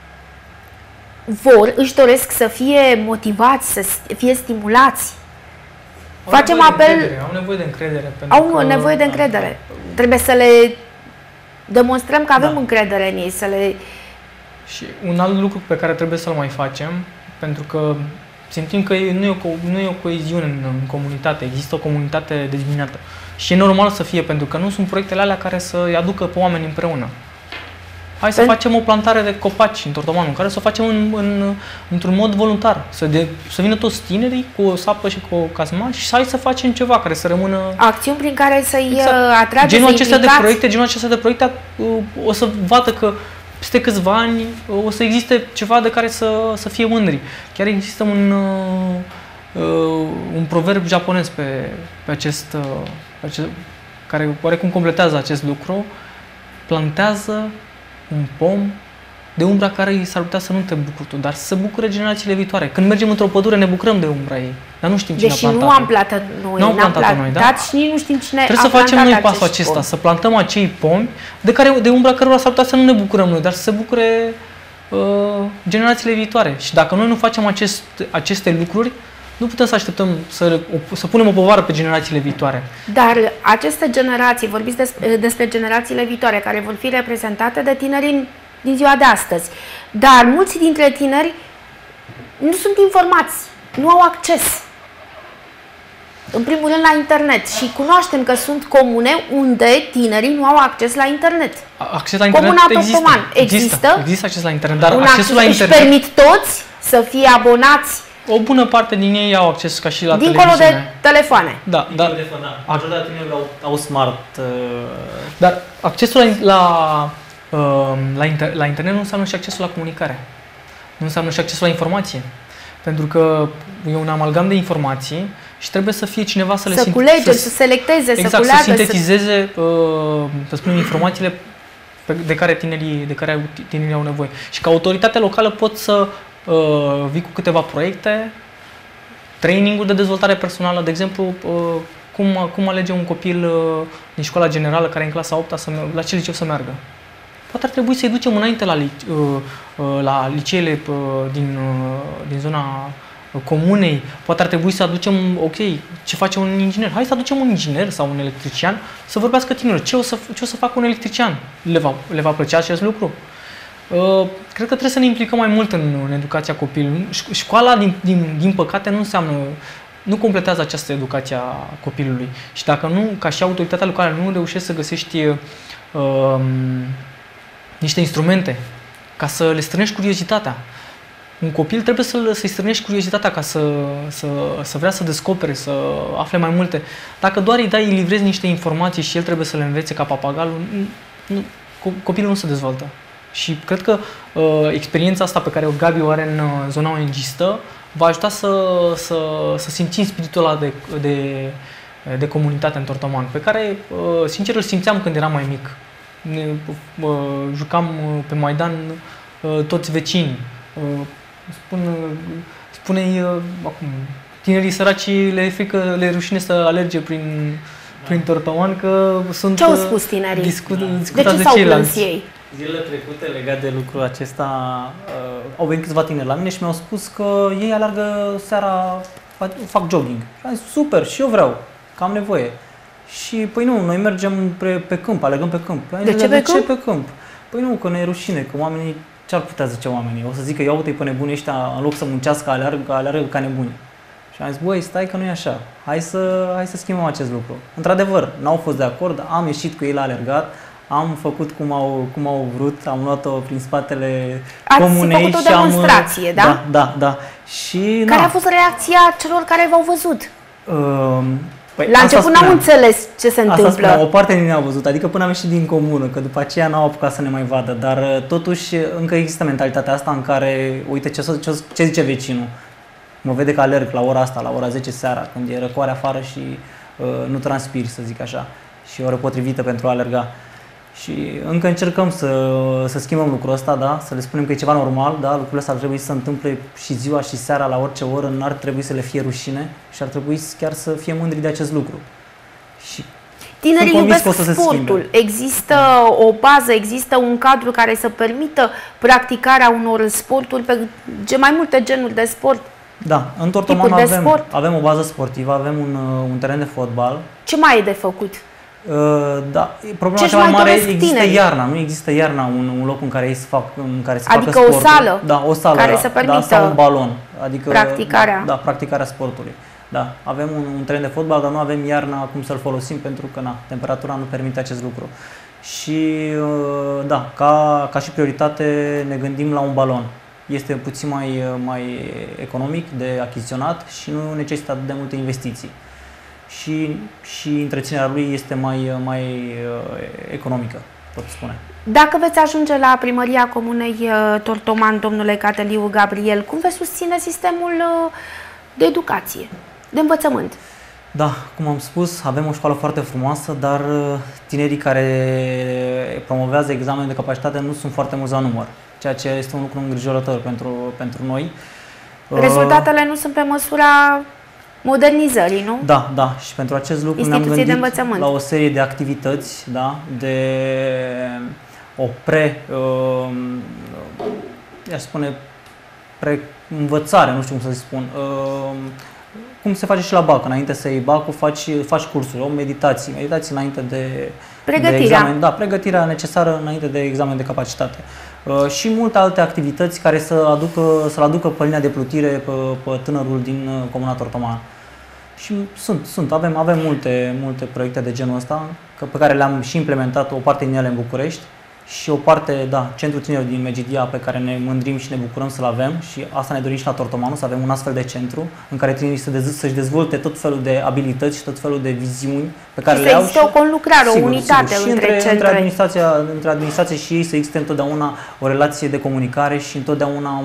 își doresc să fie motivați, să fie stimulați. Facem apel... Au nevoie de încredere. Au nevoie de încredere. Trebuie să le demonstrăm că avem încredere în ei, să le... Și un alt lucru pe care trebuie să-l mai facem, pentru că simțim că nu e o coeziune în comunitate, există o comunitate dezbinată. Și e normal să fie, pentru că nu sunt proiectele alea care să-i aducă pe oameni împreună. Hai să facem o plantare de copaci în Tortomanul, care să o facem într-un mod voluntar. Să vină toți tinerii cu o sapă și cu o casma și hai să facem ceva care să rămână... Acțiuni prin care să-i atrage, genul acesta de proiecte o să vadă că peste câțiva ani o să existe ceva de care să fie mândri. Chiar există un proverb japonez pe acest care oarecum completează acest lucru. Plantează un pom de umbra care s-ar putea să nu te bucuri tu, dar să se bucure generațiile viitoare. Când mergem într-o pădure ne bucurăm de umbra ei, dar nu știm cine a plantat-o. Deși nu am plantat noi, n-am plantat și nici nu știm cine a plantat. Trebuie să facem noi pasul acesta, să plantăm acei pomi de umbra cărora s-ar putea să nu ne bucurăm noi, dar să se bucure generațiile viitoare. Și dacă noi nu facem aceste lucruri, nu putem să așteptăm să punem o povară pe generațiile viitoare. Dar aceste generații, vorbiți despre generațiile viitoare, care vor fi reprezentate de tinerii din ziua de astăzi. Dar mulți dintre tineri nu sunt informați, nu au acces. în primul rând la internet și cunoaștem că sunt comune unde tinerii nu au acces la internet. Acces la internet Comuna există. Tortoman există? Există acces la internet, dar Un accesul la acces, internet... își permit toți să fie abonați O bună parte din ei au acces ca și la dincolo televiziune. de telefoane. Da, Da. Majoritatea tinerilor au smart. dar accesul la internet nu înseamnă și accesul la comunicare. Nu înseamnă și accesul la informație. Pentru că e un amalgam de informații și trebuie să fie cineva să le să selecteze, exact, să culeagă, să sintetizeze, să spunem, informațiile de care tinerii au nevoie. Și ca autoritate locală pot să vii cu câteva proiecte, training-uri de dezvoltare personală, de exemplu, cum alege un copil din școala generală care e în clasa 8-a la ce liceu să meargă. Poate ar trebui să-i ducem înainte la liceele din zona comunei, poate ar trebui să aducem, ok, ce face un inginer? Hai să aducem un inginer sau un electrician să vorbească tinerilor. Ce o să facă un electrician? Le va plăcea acest lucru? Cred că trebuie să ne implicăm mai mult în educația copilului. Școala, din păcate, nu completează această educație a copilului. Și dacă nu, ca și autoritatea locală, nu reușești să găsești niște instrumente ca să le strânești curiozitatea. Un copil trebuie să-i strânești curiozitatea ca să vrea să descopere, să afle mai multe. Dacă doar îi livrezi niște informații și el trebuie să le învețe ca papagalul, copilul nu se dezvoltă. Și cred că experiența asta pe care Gabi o are în zona ONG-istă va ajuta să simțim spiritul ăla de comunitate în Tortoman, pe care, sincer, îl simțeam când eram mai mic. Jucam pe Maidan toți vecini. Spune-i acum, tinerii săraci le rușine să alerge prin Tortoman că sunt... Ce au spus tinerii? De ce s-au plâns ei? Zilele trecute, legat de lucrul acesta, au venit câțiva tineri la mine și mi-au spus că ei alergă seara, fac jogging. Și am zis, super, și eu vreau, că am nevoie. Și, păi nu, noi mergem pe câmp, alergăm pe câmp. De ce pe câmp? Păi nu, că ne e rușine, că oamenii, ce ar putea zice oamenii? O să zică, ia uite-i pe nebuni ăștia, în loc să muncească, alergă ca nebuni. Și am zis, băi, stai că nu e așa, hai să schimbăm acest lucru. Într-adevăr, n-au fost de acord, am ieșit cu ei la alergat, am făcut cum au vrut, am luat-o prin spatele comunei. Ați făcut o demonstrație, da? Da. Și, care a fost reacția celor care v-au văzut? Păi la început n-am înțeles ce se întâmplă. O parte din ei au văzut, adică până am ieșit din comună, că după aceea n-au apucat să ne mai vadă, dar totuși încă există mentalitatea asta în care, uite ce zice vecinul, mă vede că alerg la ora asta, la ora 10 seara, când e răcoare afară și nu transpiri, să zic așa, și e oră potrivită pentru a alerga. Și încă încercăm să schimbăm lucrul ăsta, da? Să le spunem că e ceva normal, da? Lucrurile astea ar trebui să se întâmple și ziua și seara la orice oră, n-ar trebui să le fie rușine și ar trebui chiar să fie mândri de acest lucru. Și tinerii iubesc sportul. Există o bază, există un cadru care să permită practicarea unor sporturi pe mai multe genuri de sport. Da, în Tortoman avem o bază sportivă, avem un teren de fotbal. Ce mai e de făcut? Da, problema cea mai mare există iarna, nu există iarna un loc în care ei să facă adică sportul. o sală, da, o sală care să permită sau un balon, adică practicarea. Da, practicarea sportului. Da, avem un teren de fotbal, dar nu avem iarna cum să-l folosim pentru că temperatura nu permite acest lucru. Și da, ca și prioritate ne gândim la un balon. Este puțin mai economic de achiziționat și nu necesită atât de multe investiții. Și întreținerea lui este mai economică, pot spune. Dacă veți ajunge la primăria Comunei Tortoman, domnule Cateliu Gabriel, cum veți susține sistemul de educație, de învățământ? Da, cum am spus, avem o școală foarte frumoasă, dar tinerii care promovează examenul de capacitate nu sunt foarte mulți la număr, ceea ce este un lucru îngrijorător pentru noi. Rezultatele nu sunt pe măsura modernizării, nu? Da. Și pentru acest lucru ne-am gândit la o serie de activități, da, de o pre-învățare, nu știu cum să spun. Cum se face și la BAC, înainte să iei BAC-ul, faci cursuri, o meditații înainte de examen. Da, pregătirea necesară înainte de examen de capacitate. Și multe alte activități care să-l aducă pe linia de plutire pe tânărul din Comuna Tortoman. Și avem multe proiecte de genul ăsta pe care le-am și implementat, o parte din ele în București și o parte, da, Centrul Tinerilor din Megidia, pe care ne mândrim și ne bucurăm să-l avem și asta ne dorim și la Tortomanu, să avem un astfel de centru în care tinerii să-și dezvolte tot felul de abilități și tot felul de viziuni pe care le au. Și să existe o conlucrare, o unitate între centre. Între administrație și ei să existe întotdeauna o relație de comunicare și întotdeauna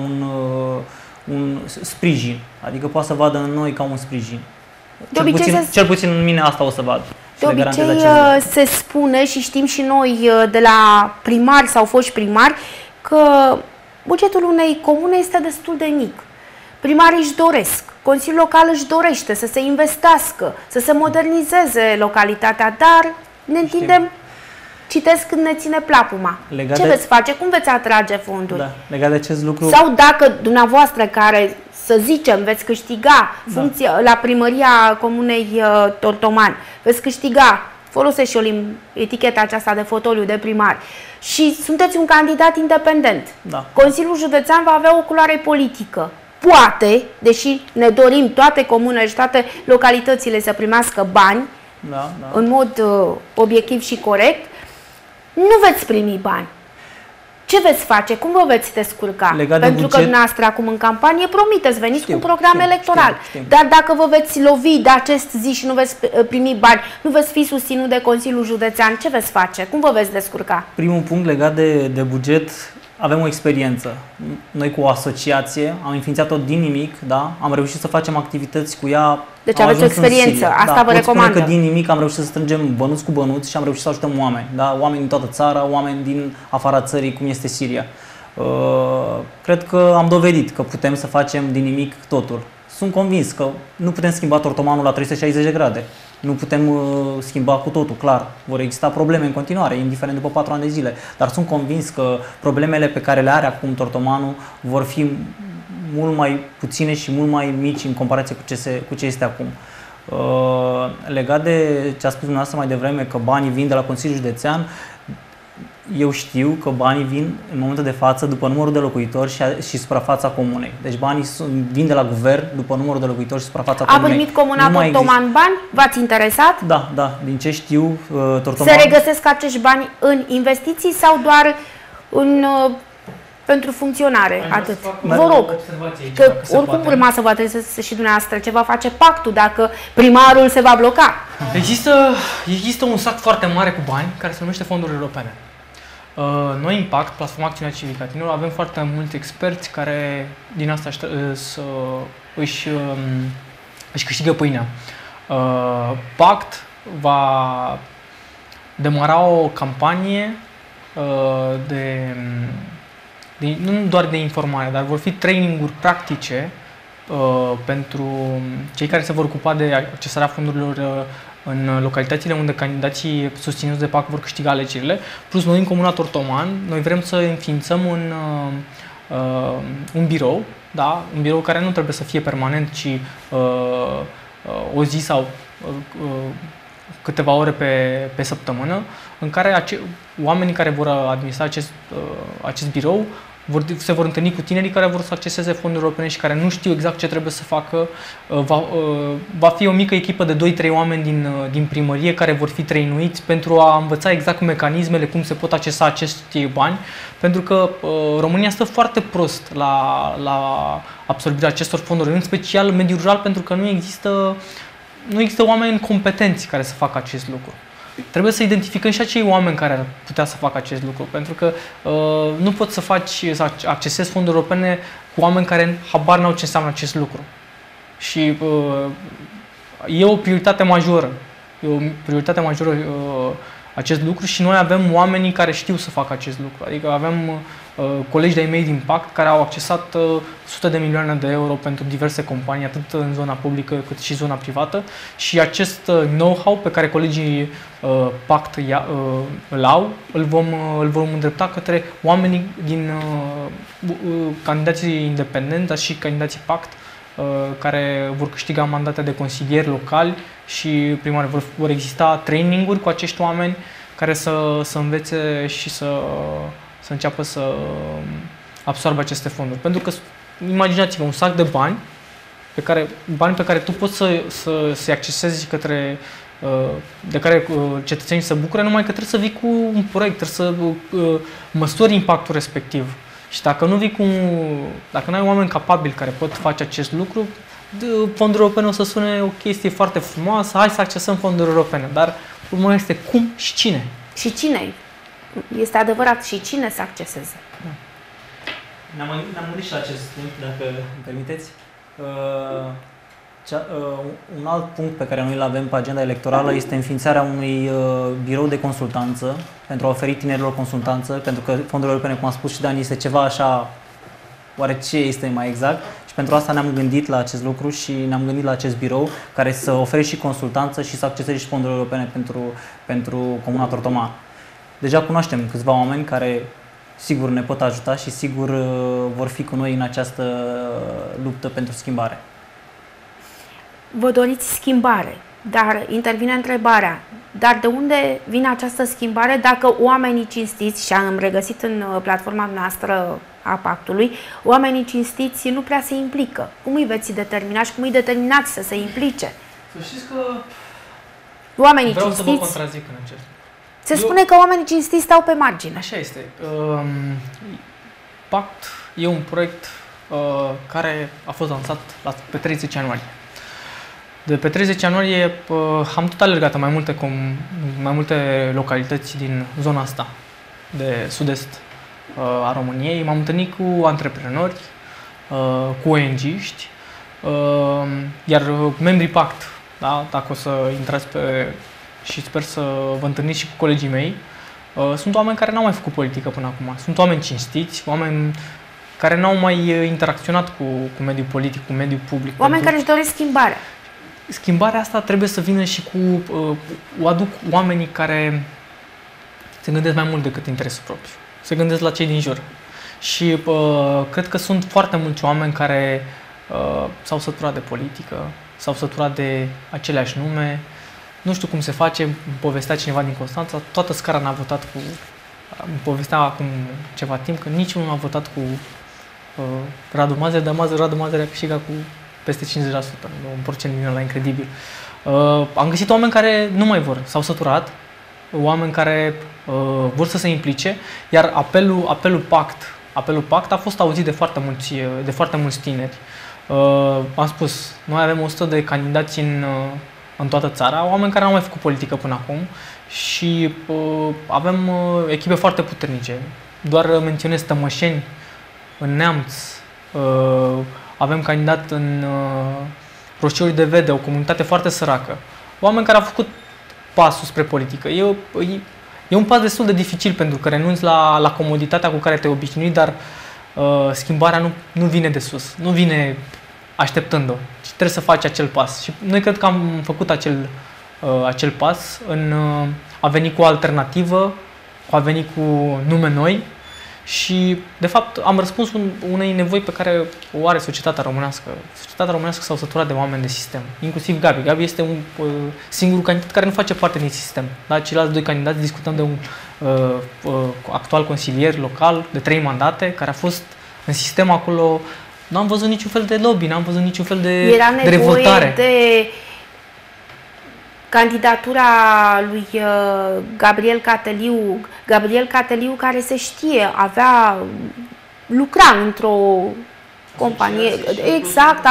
un sprijin. Adică poate să vadă în noi ca un sprijin. Cel puțin în mine asta o să vad. De obicei se spune și știm și noi de la primari sau foști primari că bugetul unei comune este destul de mic. Primarii își doresc, Consiliul Local își dorește să se investească, să se modernizeze localitatea, dar ne întindem, citesc când ne ține plapuma. Ce veți face? Cum veți atrage fonduri? Da, legat de acest lucru. Sau dacă dumneavoastră care, să zicem, veți câștiga funcția la primăria Comunei Tortoman, veți câștiga, folosesc și eu eticheta aceasta de fotoliu de primar, și sunteți un candidat independent. Da. Consiliul Județean va avea o culoare politică. Poate, deși ne dorim toate comunele și toate localitățile să primească bani, în mod obiectiv și corect, nu veți primi bani. Ce veți face? Cum vă veți descurca? Pentru că dumneavoastră acum în campanie promiteți, veniți cu un program electoral. Dar dacă vă veți lovi de acest zi și nu veți primi bani, nu veți fi susținut de Consiliul Județean, ce veți face? Cum vă veți descurca? Primul punct legat de buget, avem o experiență. Noi cu o asociație am înființat-o din nimic, da? Am reușit să facem activități cu ea. Deci aveți o experiență, asta vă recomand. Că din nimic am reușit să strângem bănuți cu bănuți și am reușit să ajutăm oameni, da? Oameni din toată țara, oameni din afara țării, cum este Siria. Cred că am dovedit că putem să facem din nimic totul. Sunt convins că nu putem schimba Tortomanul la 360 de grade. Nu putem schimba cu totul, clar. Vor exista probleme în continuare, indiferent după 4 ani de zile. Dar sunt convins că problemele pe care le are acum Tortomanul vor fi mult mai puține și mult mai mici în comparație cu ce este acum. Legat de ce a spus dumneavoastră mai devreme, că banii vin de la Consiliul Județean, eu știu că banii vin în momentul de față după numărul de locuitori și suprafața comunei. Deci banii vin de la guvern după numărul de locuitori și suprafața comunei. A primit Comuna Tortoman bani? V-ați interesat? Da. Din ce știu, Tortoman... Se regăsesc acești bani în investiții sau doar pentru funcționare? Atât. Vă rog, că oricum urma să vă adresați și dumneavoastră ce va face pactul dacă primarul se va bloca. Există un sac foarte mare cu bani care se numește fonduri europene. Noi, Impact, Platforma Acțiunea Civică a Tinerilor, avem foarte mulți experți care din asta își câștigă pâinea. Pact va demara o campanie nu doar de informare, dar vor fi traininguri practice pentru cei care se vor ocupa de accesarea fondurilor în localitățile unde candidații susținuți de PAC vor câștiga alegerile. Plus noi în Comuna Tortoman, noi vrem să înființăm un birou, da? Un birou care nu trebuie să fie permanent, ci o zi sau câteva ore pe săptămână, în care oamenii care vor administra acest birou se vor întâlni cu tinerii care vor să acceseze fonduri europene și care nu știu exact ce trebuie să facă. Va fi o mică echipă de 2-3 oameni din primărie care vor fi trainuiți pentru a învăța exact mecanismele, cum se pot accesa acești bani, pentru că România stă foarte prost la absorbirea acestor fonduri, în special în mediul rural, pentru că nu există oameni competenți care să facă acest lucru. Trebuie să identificăm și acei oameni care ar putea să facă acest lucru, pentru că nu poți să accesezi fonduri europene cu oameni care habar n-au ce înseamnă acest lucru. Și e o prioritate majoră. Acest lucru și noi avem oamenii care știu să facă acest lucru. Adică avem colegi de-ai mei din Pact care au accesat sute de milioane de euro pentru diverse companii, atât în zona publică cât și zona privată, și acest know-how pe care colegii Pact îl vom îndrepta către oamenii din candidații independenți, dar și candidații Pact care vor câștiga mandate de consilieri locali și primari. Vor exista traininguri cu acești oameni care să învețe și să înceapă să absorbe aceste fonduri. Pentru că, imaginați-vă, un sac de bani bani pe care tu poți să-i accesezi către de care cetățenii se bucură, numai că trebuie să vii cu un proiect, trebuie să măsori impactul respectiv. Și dacă nu vii dacă nu ai oameni capabili care pot face acest lucru, fondurile europene o să sune o chestie foarte frumoasă, hai să accesăm fonduri europene, dar urmă este cum și cine. Și cine? Este adevărat, și cine să acceseze. Da. Ne-am gândit și la acest punct, dacă îmi permiteți. Un alt punct pe care noi îl avem pe agenda electorală este înființarea unui birou de consultanță pentru a oferi tinerilor consultanță, pentru că fondurile europene, cum a spus și Dan, este ceva așa, oare ce este mai exact? Și pentru asta ne-am gândit la acest lucru și ne-am gândit la acest birou care să ofere și consultanță și să acceseze și fondurile europene pentru Comuna Tortoman. Deja cunoaștem câțiva oameni care sigur ne pot ajuta și sigur vor fi cu noi în această luptă pentru schimbare. Vă doriți schimbare, dar intervine întrebarea, dar de unde vine această schimbare dacă oamenii cinstiți, și am regăsit în platforma noastră a pactului, oamenii cinstiți nu prea se implică? Cum îi veți determina și cum îi determinați să se implice? Să știți că oamenii vreau cinstiți, să vă contrazic în acest. se spune că oamenii cinstiți stau pe margine. Așa este. Pact e un proiect care a fost lansat pe 30 ianuarie. De pe 30 ianuarie am tot alergat în mai multe localități din zona asta de sud-est a României. M-am întâlnit cu antreprenori, cu ONG-ști, iar membrii Pact, da, dacă o să intrați și sper să vă întâlniți și cu colegii mei, sunt oameni care n-au mai făcut politică până acum. Sunt oameni cinstiți, oameni care n-au mai interacționat cu mediul politic, cu mediul public. Oameni care își doresc schimbare. Schimbarea asta trebuie să vină și o aduc oamenii care se gândesc mai mult decât interesul propriu. Se gândesc la cei din jur. Și cred că sunt foarte mulți oameni care s-au săturat de politică, s-au săturat de aceleași nume. Nu știu cum se face, îmi povestea cineva din Constanța, toată scara n-a votat cu... Îmi povestea acum ceva timp că niciunul n-a votat cu Radu Mazăr, dar Radu Mazăr a câștigat cu peste 50%, un procent din ăla incredibil. Am găsit oameni care nu mai vor, s-au săturat, oameni care vor să se implice, iar apelul Pact a fost auzit de foarte mulți tineri. Am spus, noi avem 100 de candidați în toată țara, oameni care nu au mai făcut politică până acum și avem echipe foarte puternice. Doar menționez Tămășeni, în Neamț, avem candidat în Roșiori de Vede, o comunitate foarte săracă. Oameni care au făcut pasul spre politică. E un pas destul de dificil pentru că renunți la comoditatea cu care te-ai obișnuit, dar schimbarea nu vine de sus, nu vine așteptând-o, ci trebuie să faci acel pas. Și noi cred că am făcut acel pas în a veni cu o alternativă, a veni cu nume noi și, de fapt, am răspuns unei nevoi pe care o are societatea românească. Societatea românească s-a săturat de oameni de sistem, inclusiv Gabi. Gabi este un singur candidat care nu face parte din sistem. Da? Ceilalți doi candidați discutăm de un actual consilier local de 3 mandate, care a fost în sistem acolo. N-am văzut niciun fel de lobby, n-am văzut niciun fel de revoltare. Era nevoie de candidatura lui Gabriel Cateliu, care se știe, lucra într-o companie, exact,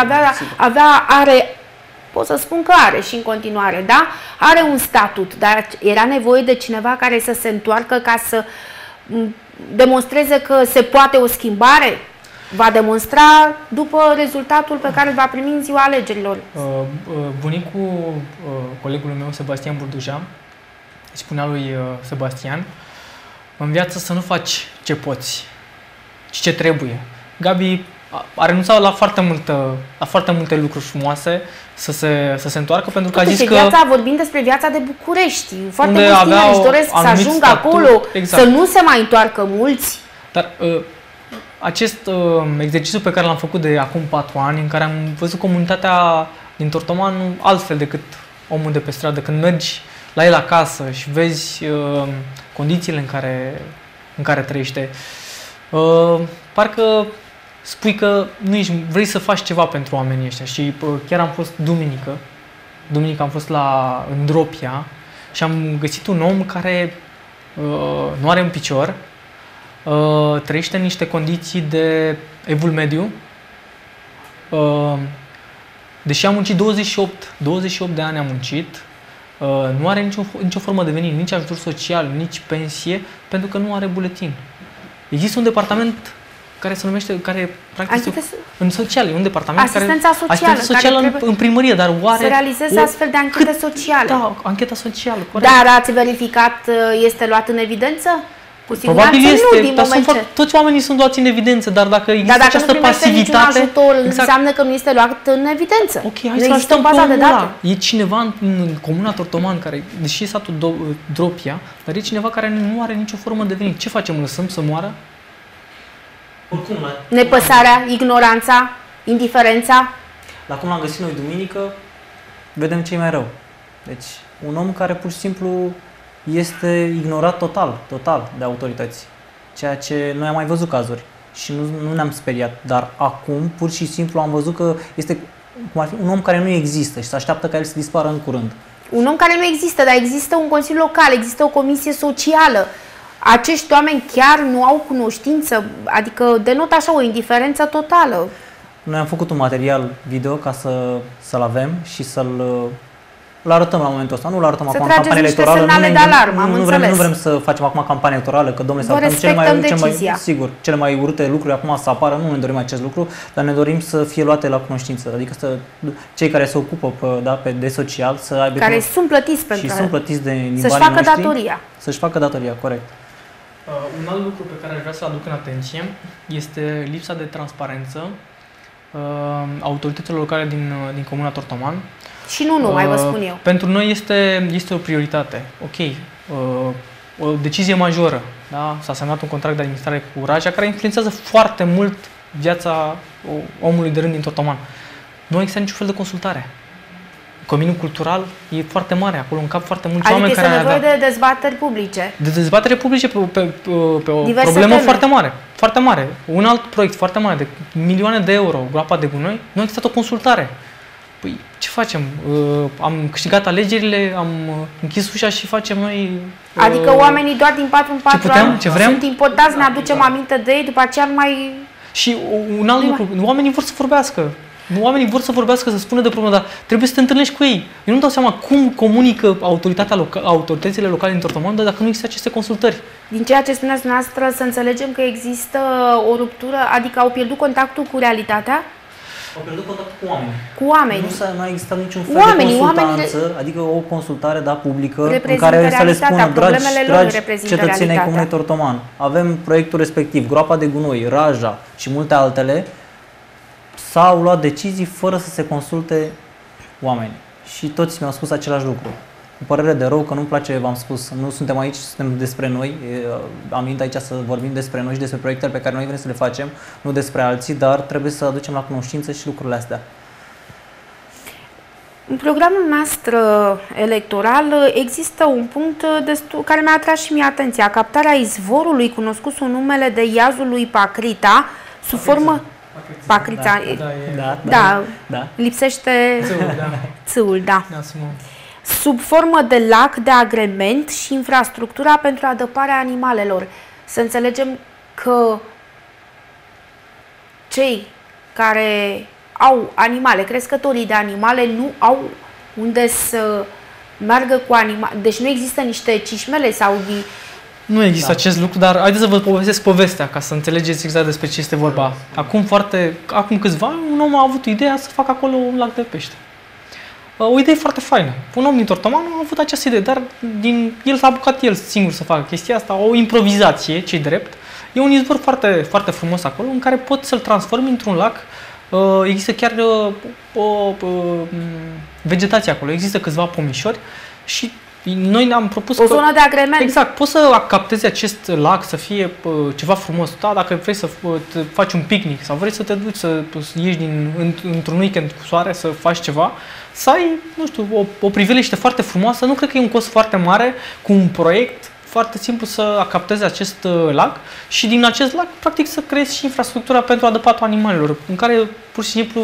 pot să spun că are și în continuare, da? Are un statut, dar era nevoie de cineva care să se întoarcă ca să demonstreze că se poate o schimbare. Va demonstra după rezultatul pe care îl va primi în ziua alegerilor. Bunicul colegului meu, Sebastian Burduja, îi spunea lui Sebastian, în viață să nu faci ce poți, ci ce trebuie. Gabi a renunțat la foarte multe lucruri frumoase să se întoarcă, pentru că a zis că... vorbim despre viața de București. Foarte mulți tineri își doresc să ajungă acolo, exact. Să nu se mai întoarcă mulți. Dar acest exercițiu pe care l-am făcut de acum 4 ani, în care am văzut comunitatea din Tortoman altfel decât omul de pe stradă, când mergi la el acasă și vezi condițiile în care trăiește, parcă spui că vrei să faci ceva pentru oamenii ăștia. Și chiar am fost duminică am fost în Dropia și am găsit un om care nu are un picior, trăiește în niște condiții de evul mediu, deși a muncit 28 de ani a muncit, nu are nicio formă de venit, nici ajutor social, nici pensie, pentru că nu are buletin. Există un departament care se numește, practic în social, e un departament asistența socială în primărie, dar oare să realizeze astfel de anchete sociale. Da, ancheta socială, corect. Dar ați verificat, este luat în evidență? Cu siguranță probabil este, nu, din moment ce... toți oamenii sunt luați în evidență, dar dacă există dacă această nu pasivitate... ajutor, înseamnă că nu este luat în evidență. Ok, hai să lăsăm baza de date. E cineva în comuna Tortoman, care, deși e satul Dropia, dar e cineva care nu are nicio formă de venit. Ce facem? Lăsăm să moară? Oricum, nepăsarea, ignoranța, indiferența. La cum l-am găsit noi duminică, vedem ce e mai rău. Deci, un om care pur și simplu este ignorat total de autorități. Ceea ce noi am mai văzut cazuri și nu ne-am speriat. Dar acum, pur și simplu, am văzut că este cum ar fi un om care nu există și se așteaptă ca el să dispară în curând. Un om care nu există, dar există un consiliu local, există o comisie socială. Acești oameni chiar nu au cunoștință, adică denotă așa o indiferență totală. Noi am făcut un material video ca să-l avem și să-l arătăm la momentul ăsta. Nu-l arătăm acum în campanie electorală. Nu vrem să facem acum campanie electorală, că domnule, să arătăm cele mai urâte lucruri acum să apară. Nu ne dorim acest lucru, dar ne dorim să fie luate la cunoștință. Adică cei care se ocupă de social să aibă... Care sunt plătiți pentru și sunt plătiți din să-și facă datoria. Să-și facă datoria, corect. Un alt lucru pe care aș vrea să-l aduc în atenție este lipsa de transparență autorităților locale din comuna Tortoman. Și nu numai, vă spun eu. Pentru noi este o prioritate. Ok, o decizie majoră. Da? S-a semnat un contract de administrare cu Raja care influențează foarte mult viața omului de rând din Tortoman. Nu există niciun fel de consultare. Căminul cultural e foarte mare, acolo încap foarte mulți oameni care... Adică este nevoie de dezbateri publice. De dezbatere publice pe o diverse problemă teme. Foarte mare. Un alt proiect foarte mare, de milioane de euro, groapa de gunoi, nu a existat o consultare. Păi, ce facem? Am câștigat alegerile, am închis ușa și facem noi... Adică oamenii doar din 4 în 4 ani sunt importați, ne aducem aminte de ei, după aceea nu mai... Și un alt lucru, oamenii vor să vorbească. Oamenii vor să vorbească, să spună de problemă, dar trebuie să te întâlnești cu ei. Eu nu-mi dau seama cum comunică autoritățile locale din Tortoman dacă nu există aceste consultări. Din ceea ce spuneați dumneavoastră, să înțelegem că există o ruptură, adică au pierdut contactul cu realitatea? Au pierdut contactul cu oamenii. Cu oamenii. Nu a existat niciun fel de consultanță, adică o consultare publică în care să le spună, dragi cetățenii ai Comunei Tortoman, avem proiectul respectiv, groapa de gunoi, Raja și multe altele, s-au luat decizii fără să se consulte oamenii. Și toți mi-au spus același lucru. Cu părere de rău, că nu-mi place, v-am spus, nu suntem aici, suntem despre noi. Am venit aici să vorbim despre noi și despre proiectele pe care noi vrem să le facem, nu despre alții, dar trebuie să aducem la cunoștință și lucrurile astea. În programul nostru electoral există un punct care mi-a atras și mie atenția. Captarea izvorului cunoscut sub numele de iazul lui Pacrița, sub formă... Pacrița, da. Lipsește țâul, da. Sub formă de lac de agrement și infrastructura pentru adăparea animalelor. Să înțelegem că cei care au animale, crescătorii de animale, nu au unde să meargă cu animale. Deci nu există niște cișmele sau... Nu există acest lucru, dar haideți să vă povestesc povestea ca să înțelegeți exact despre ce este vorba. Acum câțiva ani, un om a avut ideea să facă acolo un lac de pește. O idee foarte faină. Un om din Tortoman a avut această idee, dar el s-a apucat el singur să facă chestia asta, o improvizație, ce-i drept. E un izvor foarte, foarte frumos acolo, în care poți să-l transformi într-un lac. Există chiar o vegetație acolo, există câțiva pomișori și noi ne-am propus o zonă de agrement. Exact, poți să captezi acest lac să fie ceva frumos. Da, dacă vrei să faci un picnic sau vrei să te duci să ieși într-un weekend cu soare să faci ceva, să ai, nu știu, o priveliște foarte frumoasă, nu cred că e un cost foarte mare, cu un proiect foarte simplu să captezi acest lac și din acest lac, practic, să creezi și infrastructura pentru adăpatul animalelor, în care, pur și simplu,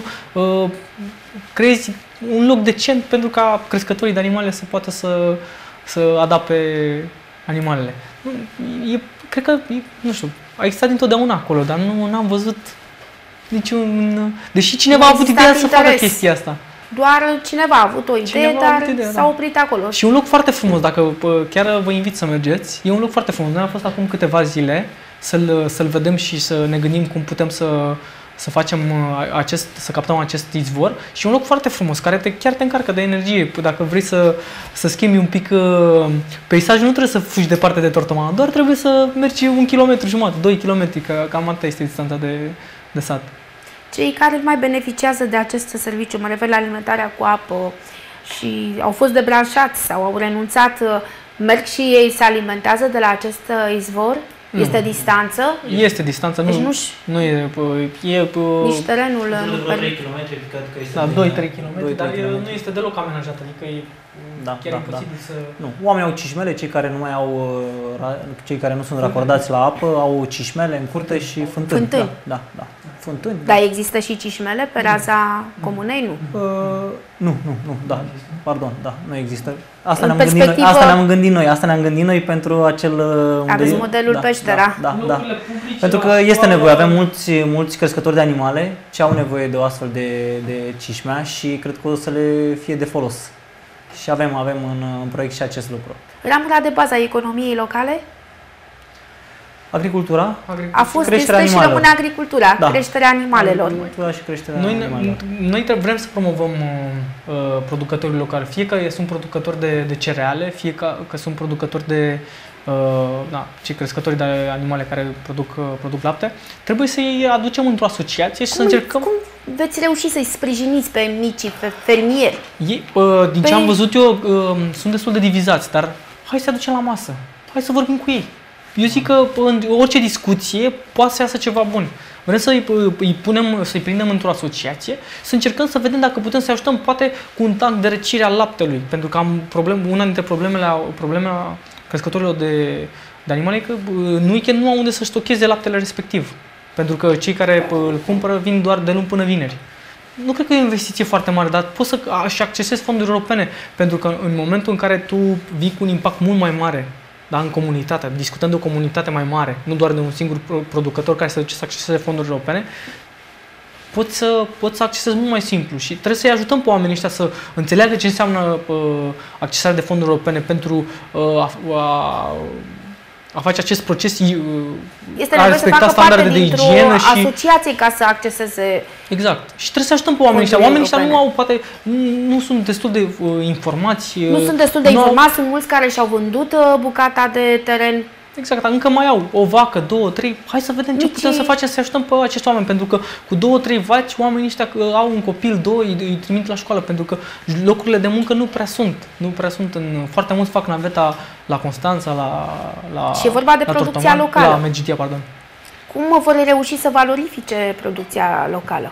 creezi un loc decent pentru ca crescătorii de animale să poată să adapte animalele. Cred că, nu știu, a existat dintotdeauna acolo, dar nu am văzut niciun... Deși cineva a avut ideea să facă chestia asta. Doar cineva a avut o idee, dar s-a oprit acolo. Și un loc foarte frumos, dacă chiar vă invit să mergeți, e un loc foarte frumos. Noi am fost acum câteva zile să-l vedem și să ne gândim cum putem să facem să captăm acest izvor și un loc foarte frumos, care chiar te încarcă de energie. Dacă vrei să schimbi un pic peisajul, nu trebuie să fugi departe de Tortomana, doar trebuie să mergi 1,5 km, 2 km, că cam atât este distanța de sat. Cei care mai beneficiază de acest serviciu, mă refer la alimentarea cu apă și au fost debranșați sau au renunțat, merg și ei se alimentează de la acest izvor? Este distanță? Este distanță, deci nu e nici terenul nu 3 km, cred că este. Da, 2-3 km, dar nu este deloc amenajat, adică e chiar imposibil să... Nu, oamenii au cișmele, cei care nu mai au cei care nu sunt racordați la apă au cișmele în curte și fântâni. Da. Fântâni. Dar există și cișmele pe raza comunei, nu? Nu, da. Pardon, da, nu există. Asta ne-am gândit noi pentru acel... Aveți modelul peștera. Da. Pentru că este nevoie, avem mulți crescători de animale ce au nevoie de o astfel de cișmea și cred că o să le fie de folos. Și avem în proiect și acest lucru. Ramura de bază a economiei locale? Agricultura? A fost, este și rămâne agricultura, creșterea animalelor. Agricultura și creșterea animalelor. Noi vrem să promovăm producătorii locali, fie că sunt producători de cereale, fie că sunt producători de cei crescători de animale care produc lapte. Trebuie să-i aducem într-o asociație și să încercăm... Cum veți reuși să-i sprijiniți pe micii, pe fermieri? Din ce am văzut eu, sunt destul de divizați, dar hai să aducem la masă, hai să vorbim cu ei. Eu zic că în orice discuție poate să iasă ceva bun. Vrem să-i prindem într-o asociație, să încercăm să vedem dacă putem să ajutăm, poate cu un tank de răcire a laptelui. Pentru că una dintre problemele crescătorilor de animale e că nu au unde să stocheze laptele respectiv. Pentru că cei care îl cumpără vin doar de luni până vineri. Nu cred că e o investiție foarte mare, dar poți să accesezi fonduri europene. Pentru că în momentul în care tu vii cu un impact mult mai mare, da, în comunitate, discutăm de o comunitate mai mare, nu doar de un singur producător care să duce să acceseze fonduri europene, poți să accesezi mult mai simplu și trebuie să-i ajutăm pe oamenii ăștia să înțeleagă ce înseamnă accesarea de fonduri europene pentru a face acest proces, este nevoie să facă parte dintr-o asociație ca să acceseze. Exact. Și trebuie să ajutăm pe oamenii ăștia. Oamenii ăștia nu sunt destul de informați. Nu sunt destul de informați, sunt mulți care și-au vândut bucata de teren. Exact, încă mai au o vacă, 2, 3, hai să vedem ce putem să facem să ajutăm pe acești oameni, pentru că cu 2, 3 vaci, oamenii ăștia au un copil, 2, îi trimit la școală, pentru că locurile de muncă nu prea sunt, foarte mulți fac naveta la Constanța, la și e vorba de producția locală. La Medgidia, pardon. Cum vor reuși să valorifice producția locală?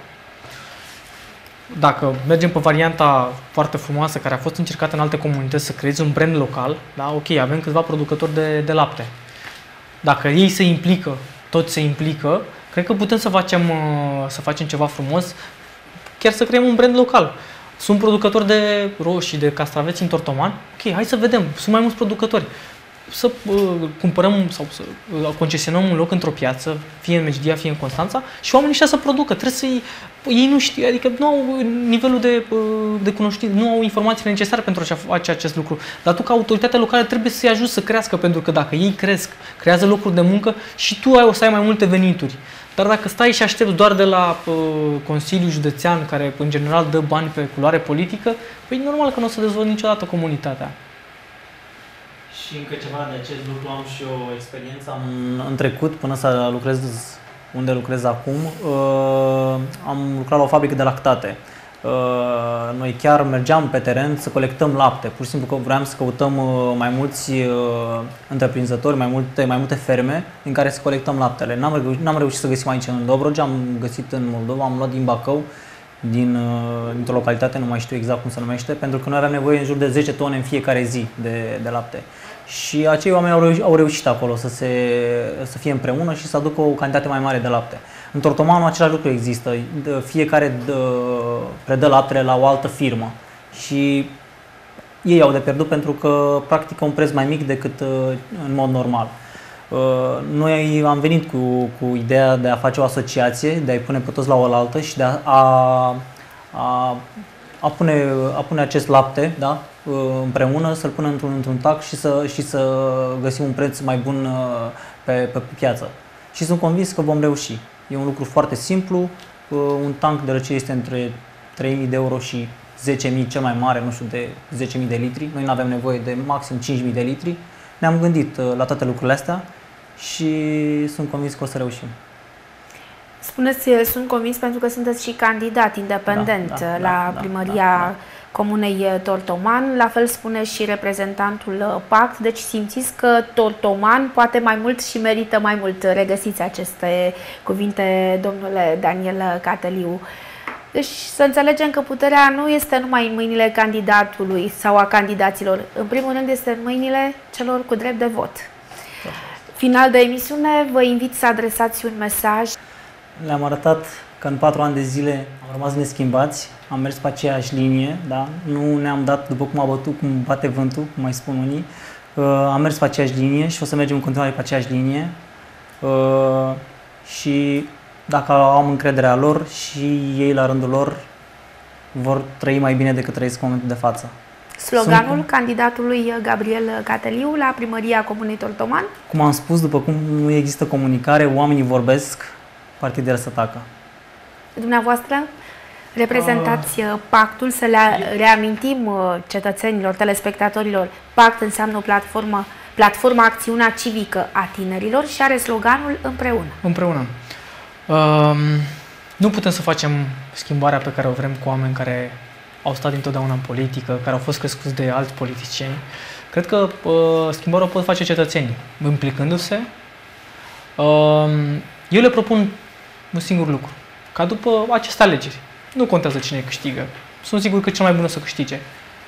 Dacă mergem pe varianta foarte frumoasă care a fost încercată în alte comunități, să creezi un brand local, da, ok, avem câțiva producători de lapte. Dacă ei se implică, toți se implică, cred că putem să facem ceva frumos, chiar să creăm un brand local. Sunt producători de roșii, de castraveți în Tortoman, ok, hai să vedem, sunt mai mulți producători. Să cumpărăm sau să concesionăm un loc într-o piață, fie în Medgidia, fie în Constanța, și oamenii ăștia să producă. Ei nu știu, adică nu au nivelul de cunoștință, nu au informațiile necesare pentru a face acest lucru. Dar tu, ca autoritate locală, trebuie să-i ajuți să crească, pentru că dacă ei cresc, creează locuri de muncă și tu o să ai mai multe venituri. Dar dacă stai și aștepți doar de la Consiliul Județean, care în general dă bani pe culoare politică, păi normal că nu o să dezvolți niciodată comunitatea. Și încă ceva de acest lucru, am și o experiență în trecut, până să lucrez unde lucrez acum, am lucrat la o fabrică de lactate. Noi chiar mergeam pe teren să colectăm lapte, pur și simplu că vreau să căutăm mai mulți întreprinzători, mai multe ferme din care să colectăm laptele. N-am reușit să găsim aici în Dobrogea, am găsit în Moldova, am luat din Bacău, dintr-o localitate, nu mai știu exact cum se numește, pentru că noi aveam nevoie în jur de 10 tone în fiecare zi de lapte. Și acei oameni au reușit acolo să fie împreună și să aducă o cantitate mai mare de lapte. În Tortomanul același lucru există. Fiecare predă laptele la o altă firmă și ei au de pierdut pentru că practică un preț mai mic decât în mod normal. Noi am venit cu ideea de a face o asociație, de a-i pune pe toți la oaltă și de a pune acest lapte, da, împreună, să-l punem într-un tac și să găsim un preț mai bun pe piață. Și sunt convins că vom reuși. E un lucru foarte simplu, un tank de răcire este între 3.000 de euro și 10.000, cel mai mare, nu știu, de 10.000 de litri. Noi nu avem nevoie de maxim 5.000 de litri. Ne-am gândit la toate lucrurile astea și sunt convins că o să reușim. Spuneți, sunt convins pentru că sunteți și candidat independent la primăria Comunei Tortoman, la fel spune și reprezentantul PACT, deci simțiți că Tortoman poate mai mult și merită mai mult. Regăsiți aceste cuvinte, domnule Daniel Cateliu. Deci să înțelegem că puterea nu este numai în mâinile candidatului sau a candidaților, în primul rând este în mâinile celor cu drept de vot. Final de emisiune, vă invit să adresați un mesaj. Le-am arătat că în 4 ani de zile am rămas neschimbați, am mers pe aceeași linie, da? Nu ne-am dat după cum a bătut, cum bate vântul, cum mai spun unii. Am mers pe aceeași linie și o să mergem în continuare pe aceeași linie. Și dacă am încrederea lor și ei la rândul lor vor trăi mai bine decât trăiesc în momentul de față. Sloganul candidatului Gabriel Cateliu la primăria Comunei Tortoman? Cum am spus, după cum nu există comunicare, oamenii vorbesc, partidele să tacă. Dumneavoastră reprezentați PACT-ul, să le reamintim cetățenilor, telespectatorilor. PACT înseamnă o platformă Acțiunea Civică a Tinerilor și are sloganul Împreună. Împreună. Nu putem să facem schimbarea pe care o vrem cu oameni care au stat întotdeauna în politică, care au fost crescuți de alți politicieni. Cred că schimbarea o pot face cetățenii, implicându-se. Eu le propun un singur lucru, ca după aceste alegeri, nu contează cine câștigă, sunt sigur că cel mai bun o să câștige,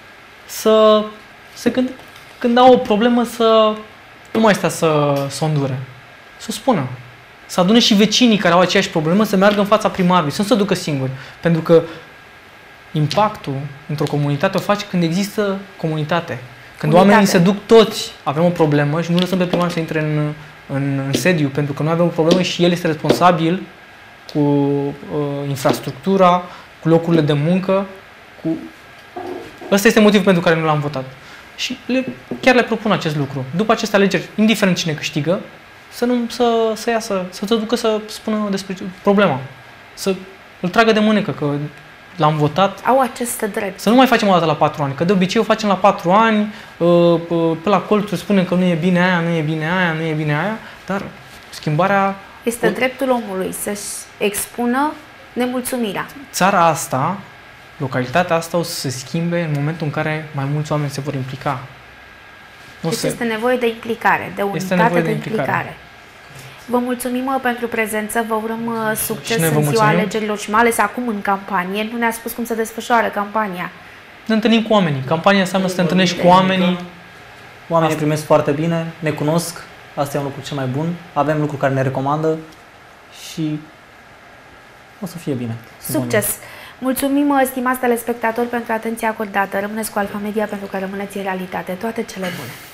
când au o problemă să nu mai stea să o îndure, să o spună, să adune și vecinii care au aceeași problemă să meargă în fața primarului, să nu se ducă singuri, pentru că impactul într-o comunitate o faci când există comunitate. Când oamenii se duc toți, avem o problemă și nu lăsăm pe primar să intre în sediu, pentru că noi avem o problemă și el este responsabil cu infrastructura, cu locurile de muncă. Ăsta este motivul pentru care nu l-am votat. Și chiar le propun acest lucru. După aceste alegeri, indiferent cine câștigă, să iasă, să se ducă să spună despre problema. Să îl tragă de mânecă, că l-am votat. Au acest drept. Să nu mai facem o dată la 4 ani, că de obicei o facem la 4 ani, pe la colțuri spunem că nu e bine aia, nu e bine aia, nu e bine aia, dar schimbarea... Este dreptul omului să-și expună nemulțumirea. Țara asta, localitatea asta o să se schimbe în momentul în care mai mulți oameni se vor implica. Deci este nevoie de implicare, de unitate de implicare. Vă mulțumim pentru prezență, vă urăm succes în ziua alegerilor și mai ales acum în campanie. Nu ne-a spus cum se desfășoară campania. Ne întâlnim cu oamenii. Campania înseamnă să te întâlnești cu oamenii. Oamenii ne primesc foarte bine, ne cunosc, asta e un lucru cel mai bun. Avem lucruri care ne recomandă și o să fie bine. Succes! Mulțumim, stimați telespectatori, pentru atenția acordată. Rămâneți cu Alfa Media pentru că rămâneți în realitate. Toate cele bune!